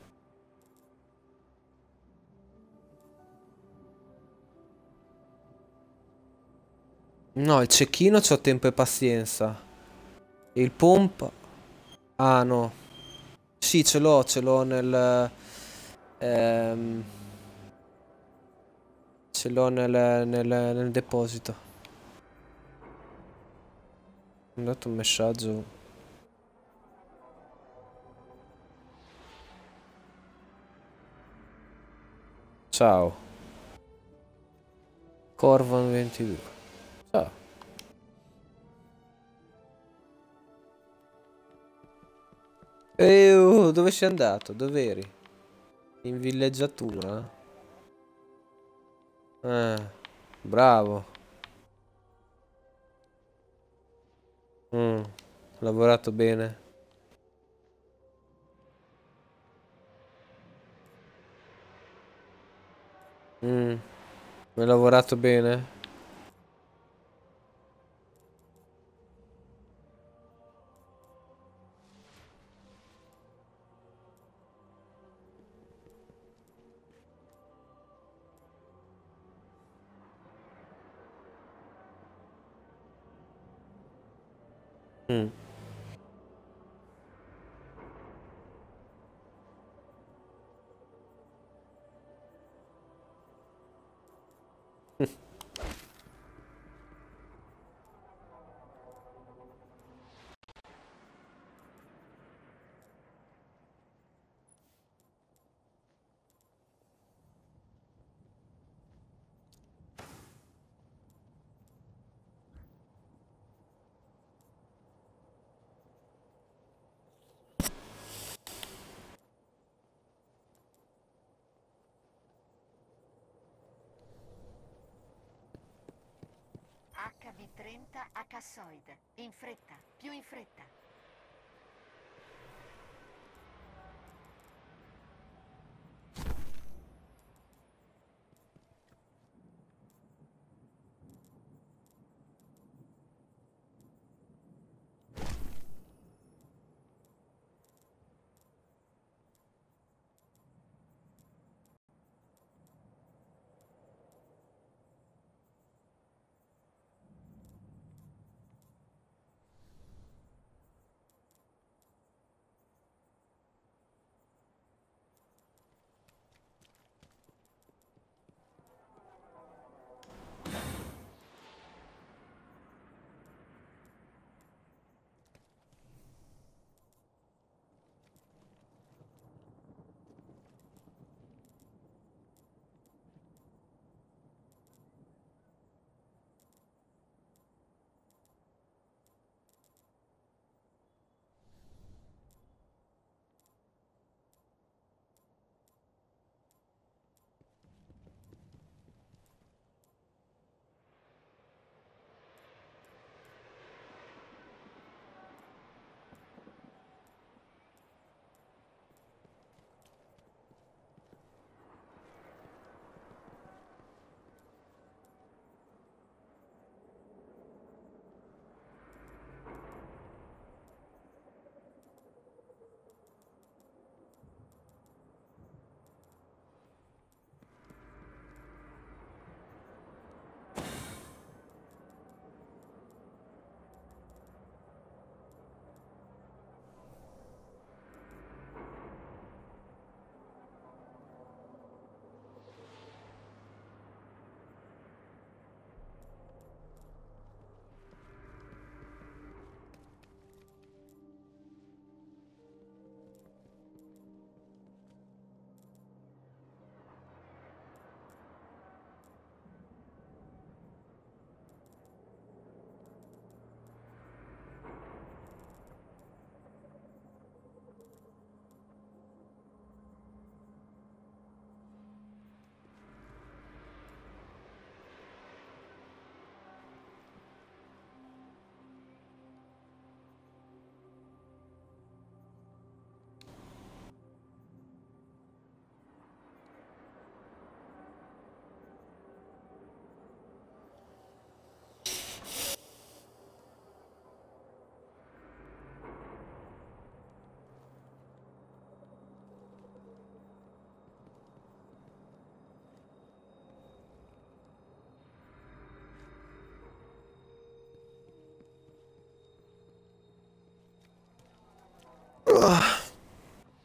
No, il cecchino c'ho tempo e pazienza. Il pompa... Ah no. Sì, ce l'ho, ce l'ho nel... ehm, ce l'ho nel, nel, nel deposito. Mi ha dato un messaggio. Ciao. Corvan ventidue. Ciao. Ehi, dove sei andato? Dov'eri? In villeggiatura? Eh, bravo. Mm, lavorato bene. Mm, hai lavorato bene? Mm. trenta a Cassoid. In fretta, più in fretta.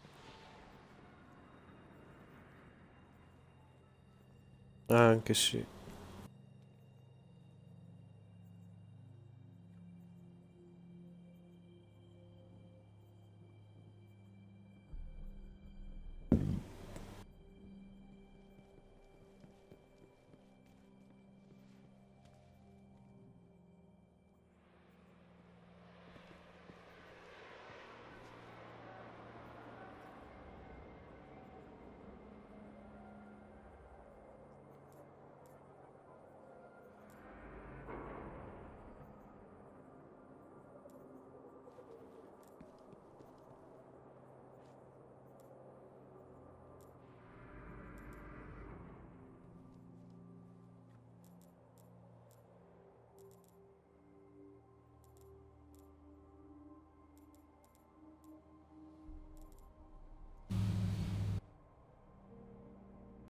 Anche sì.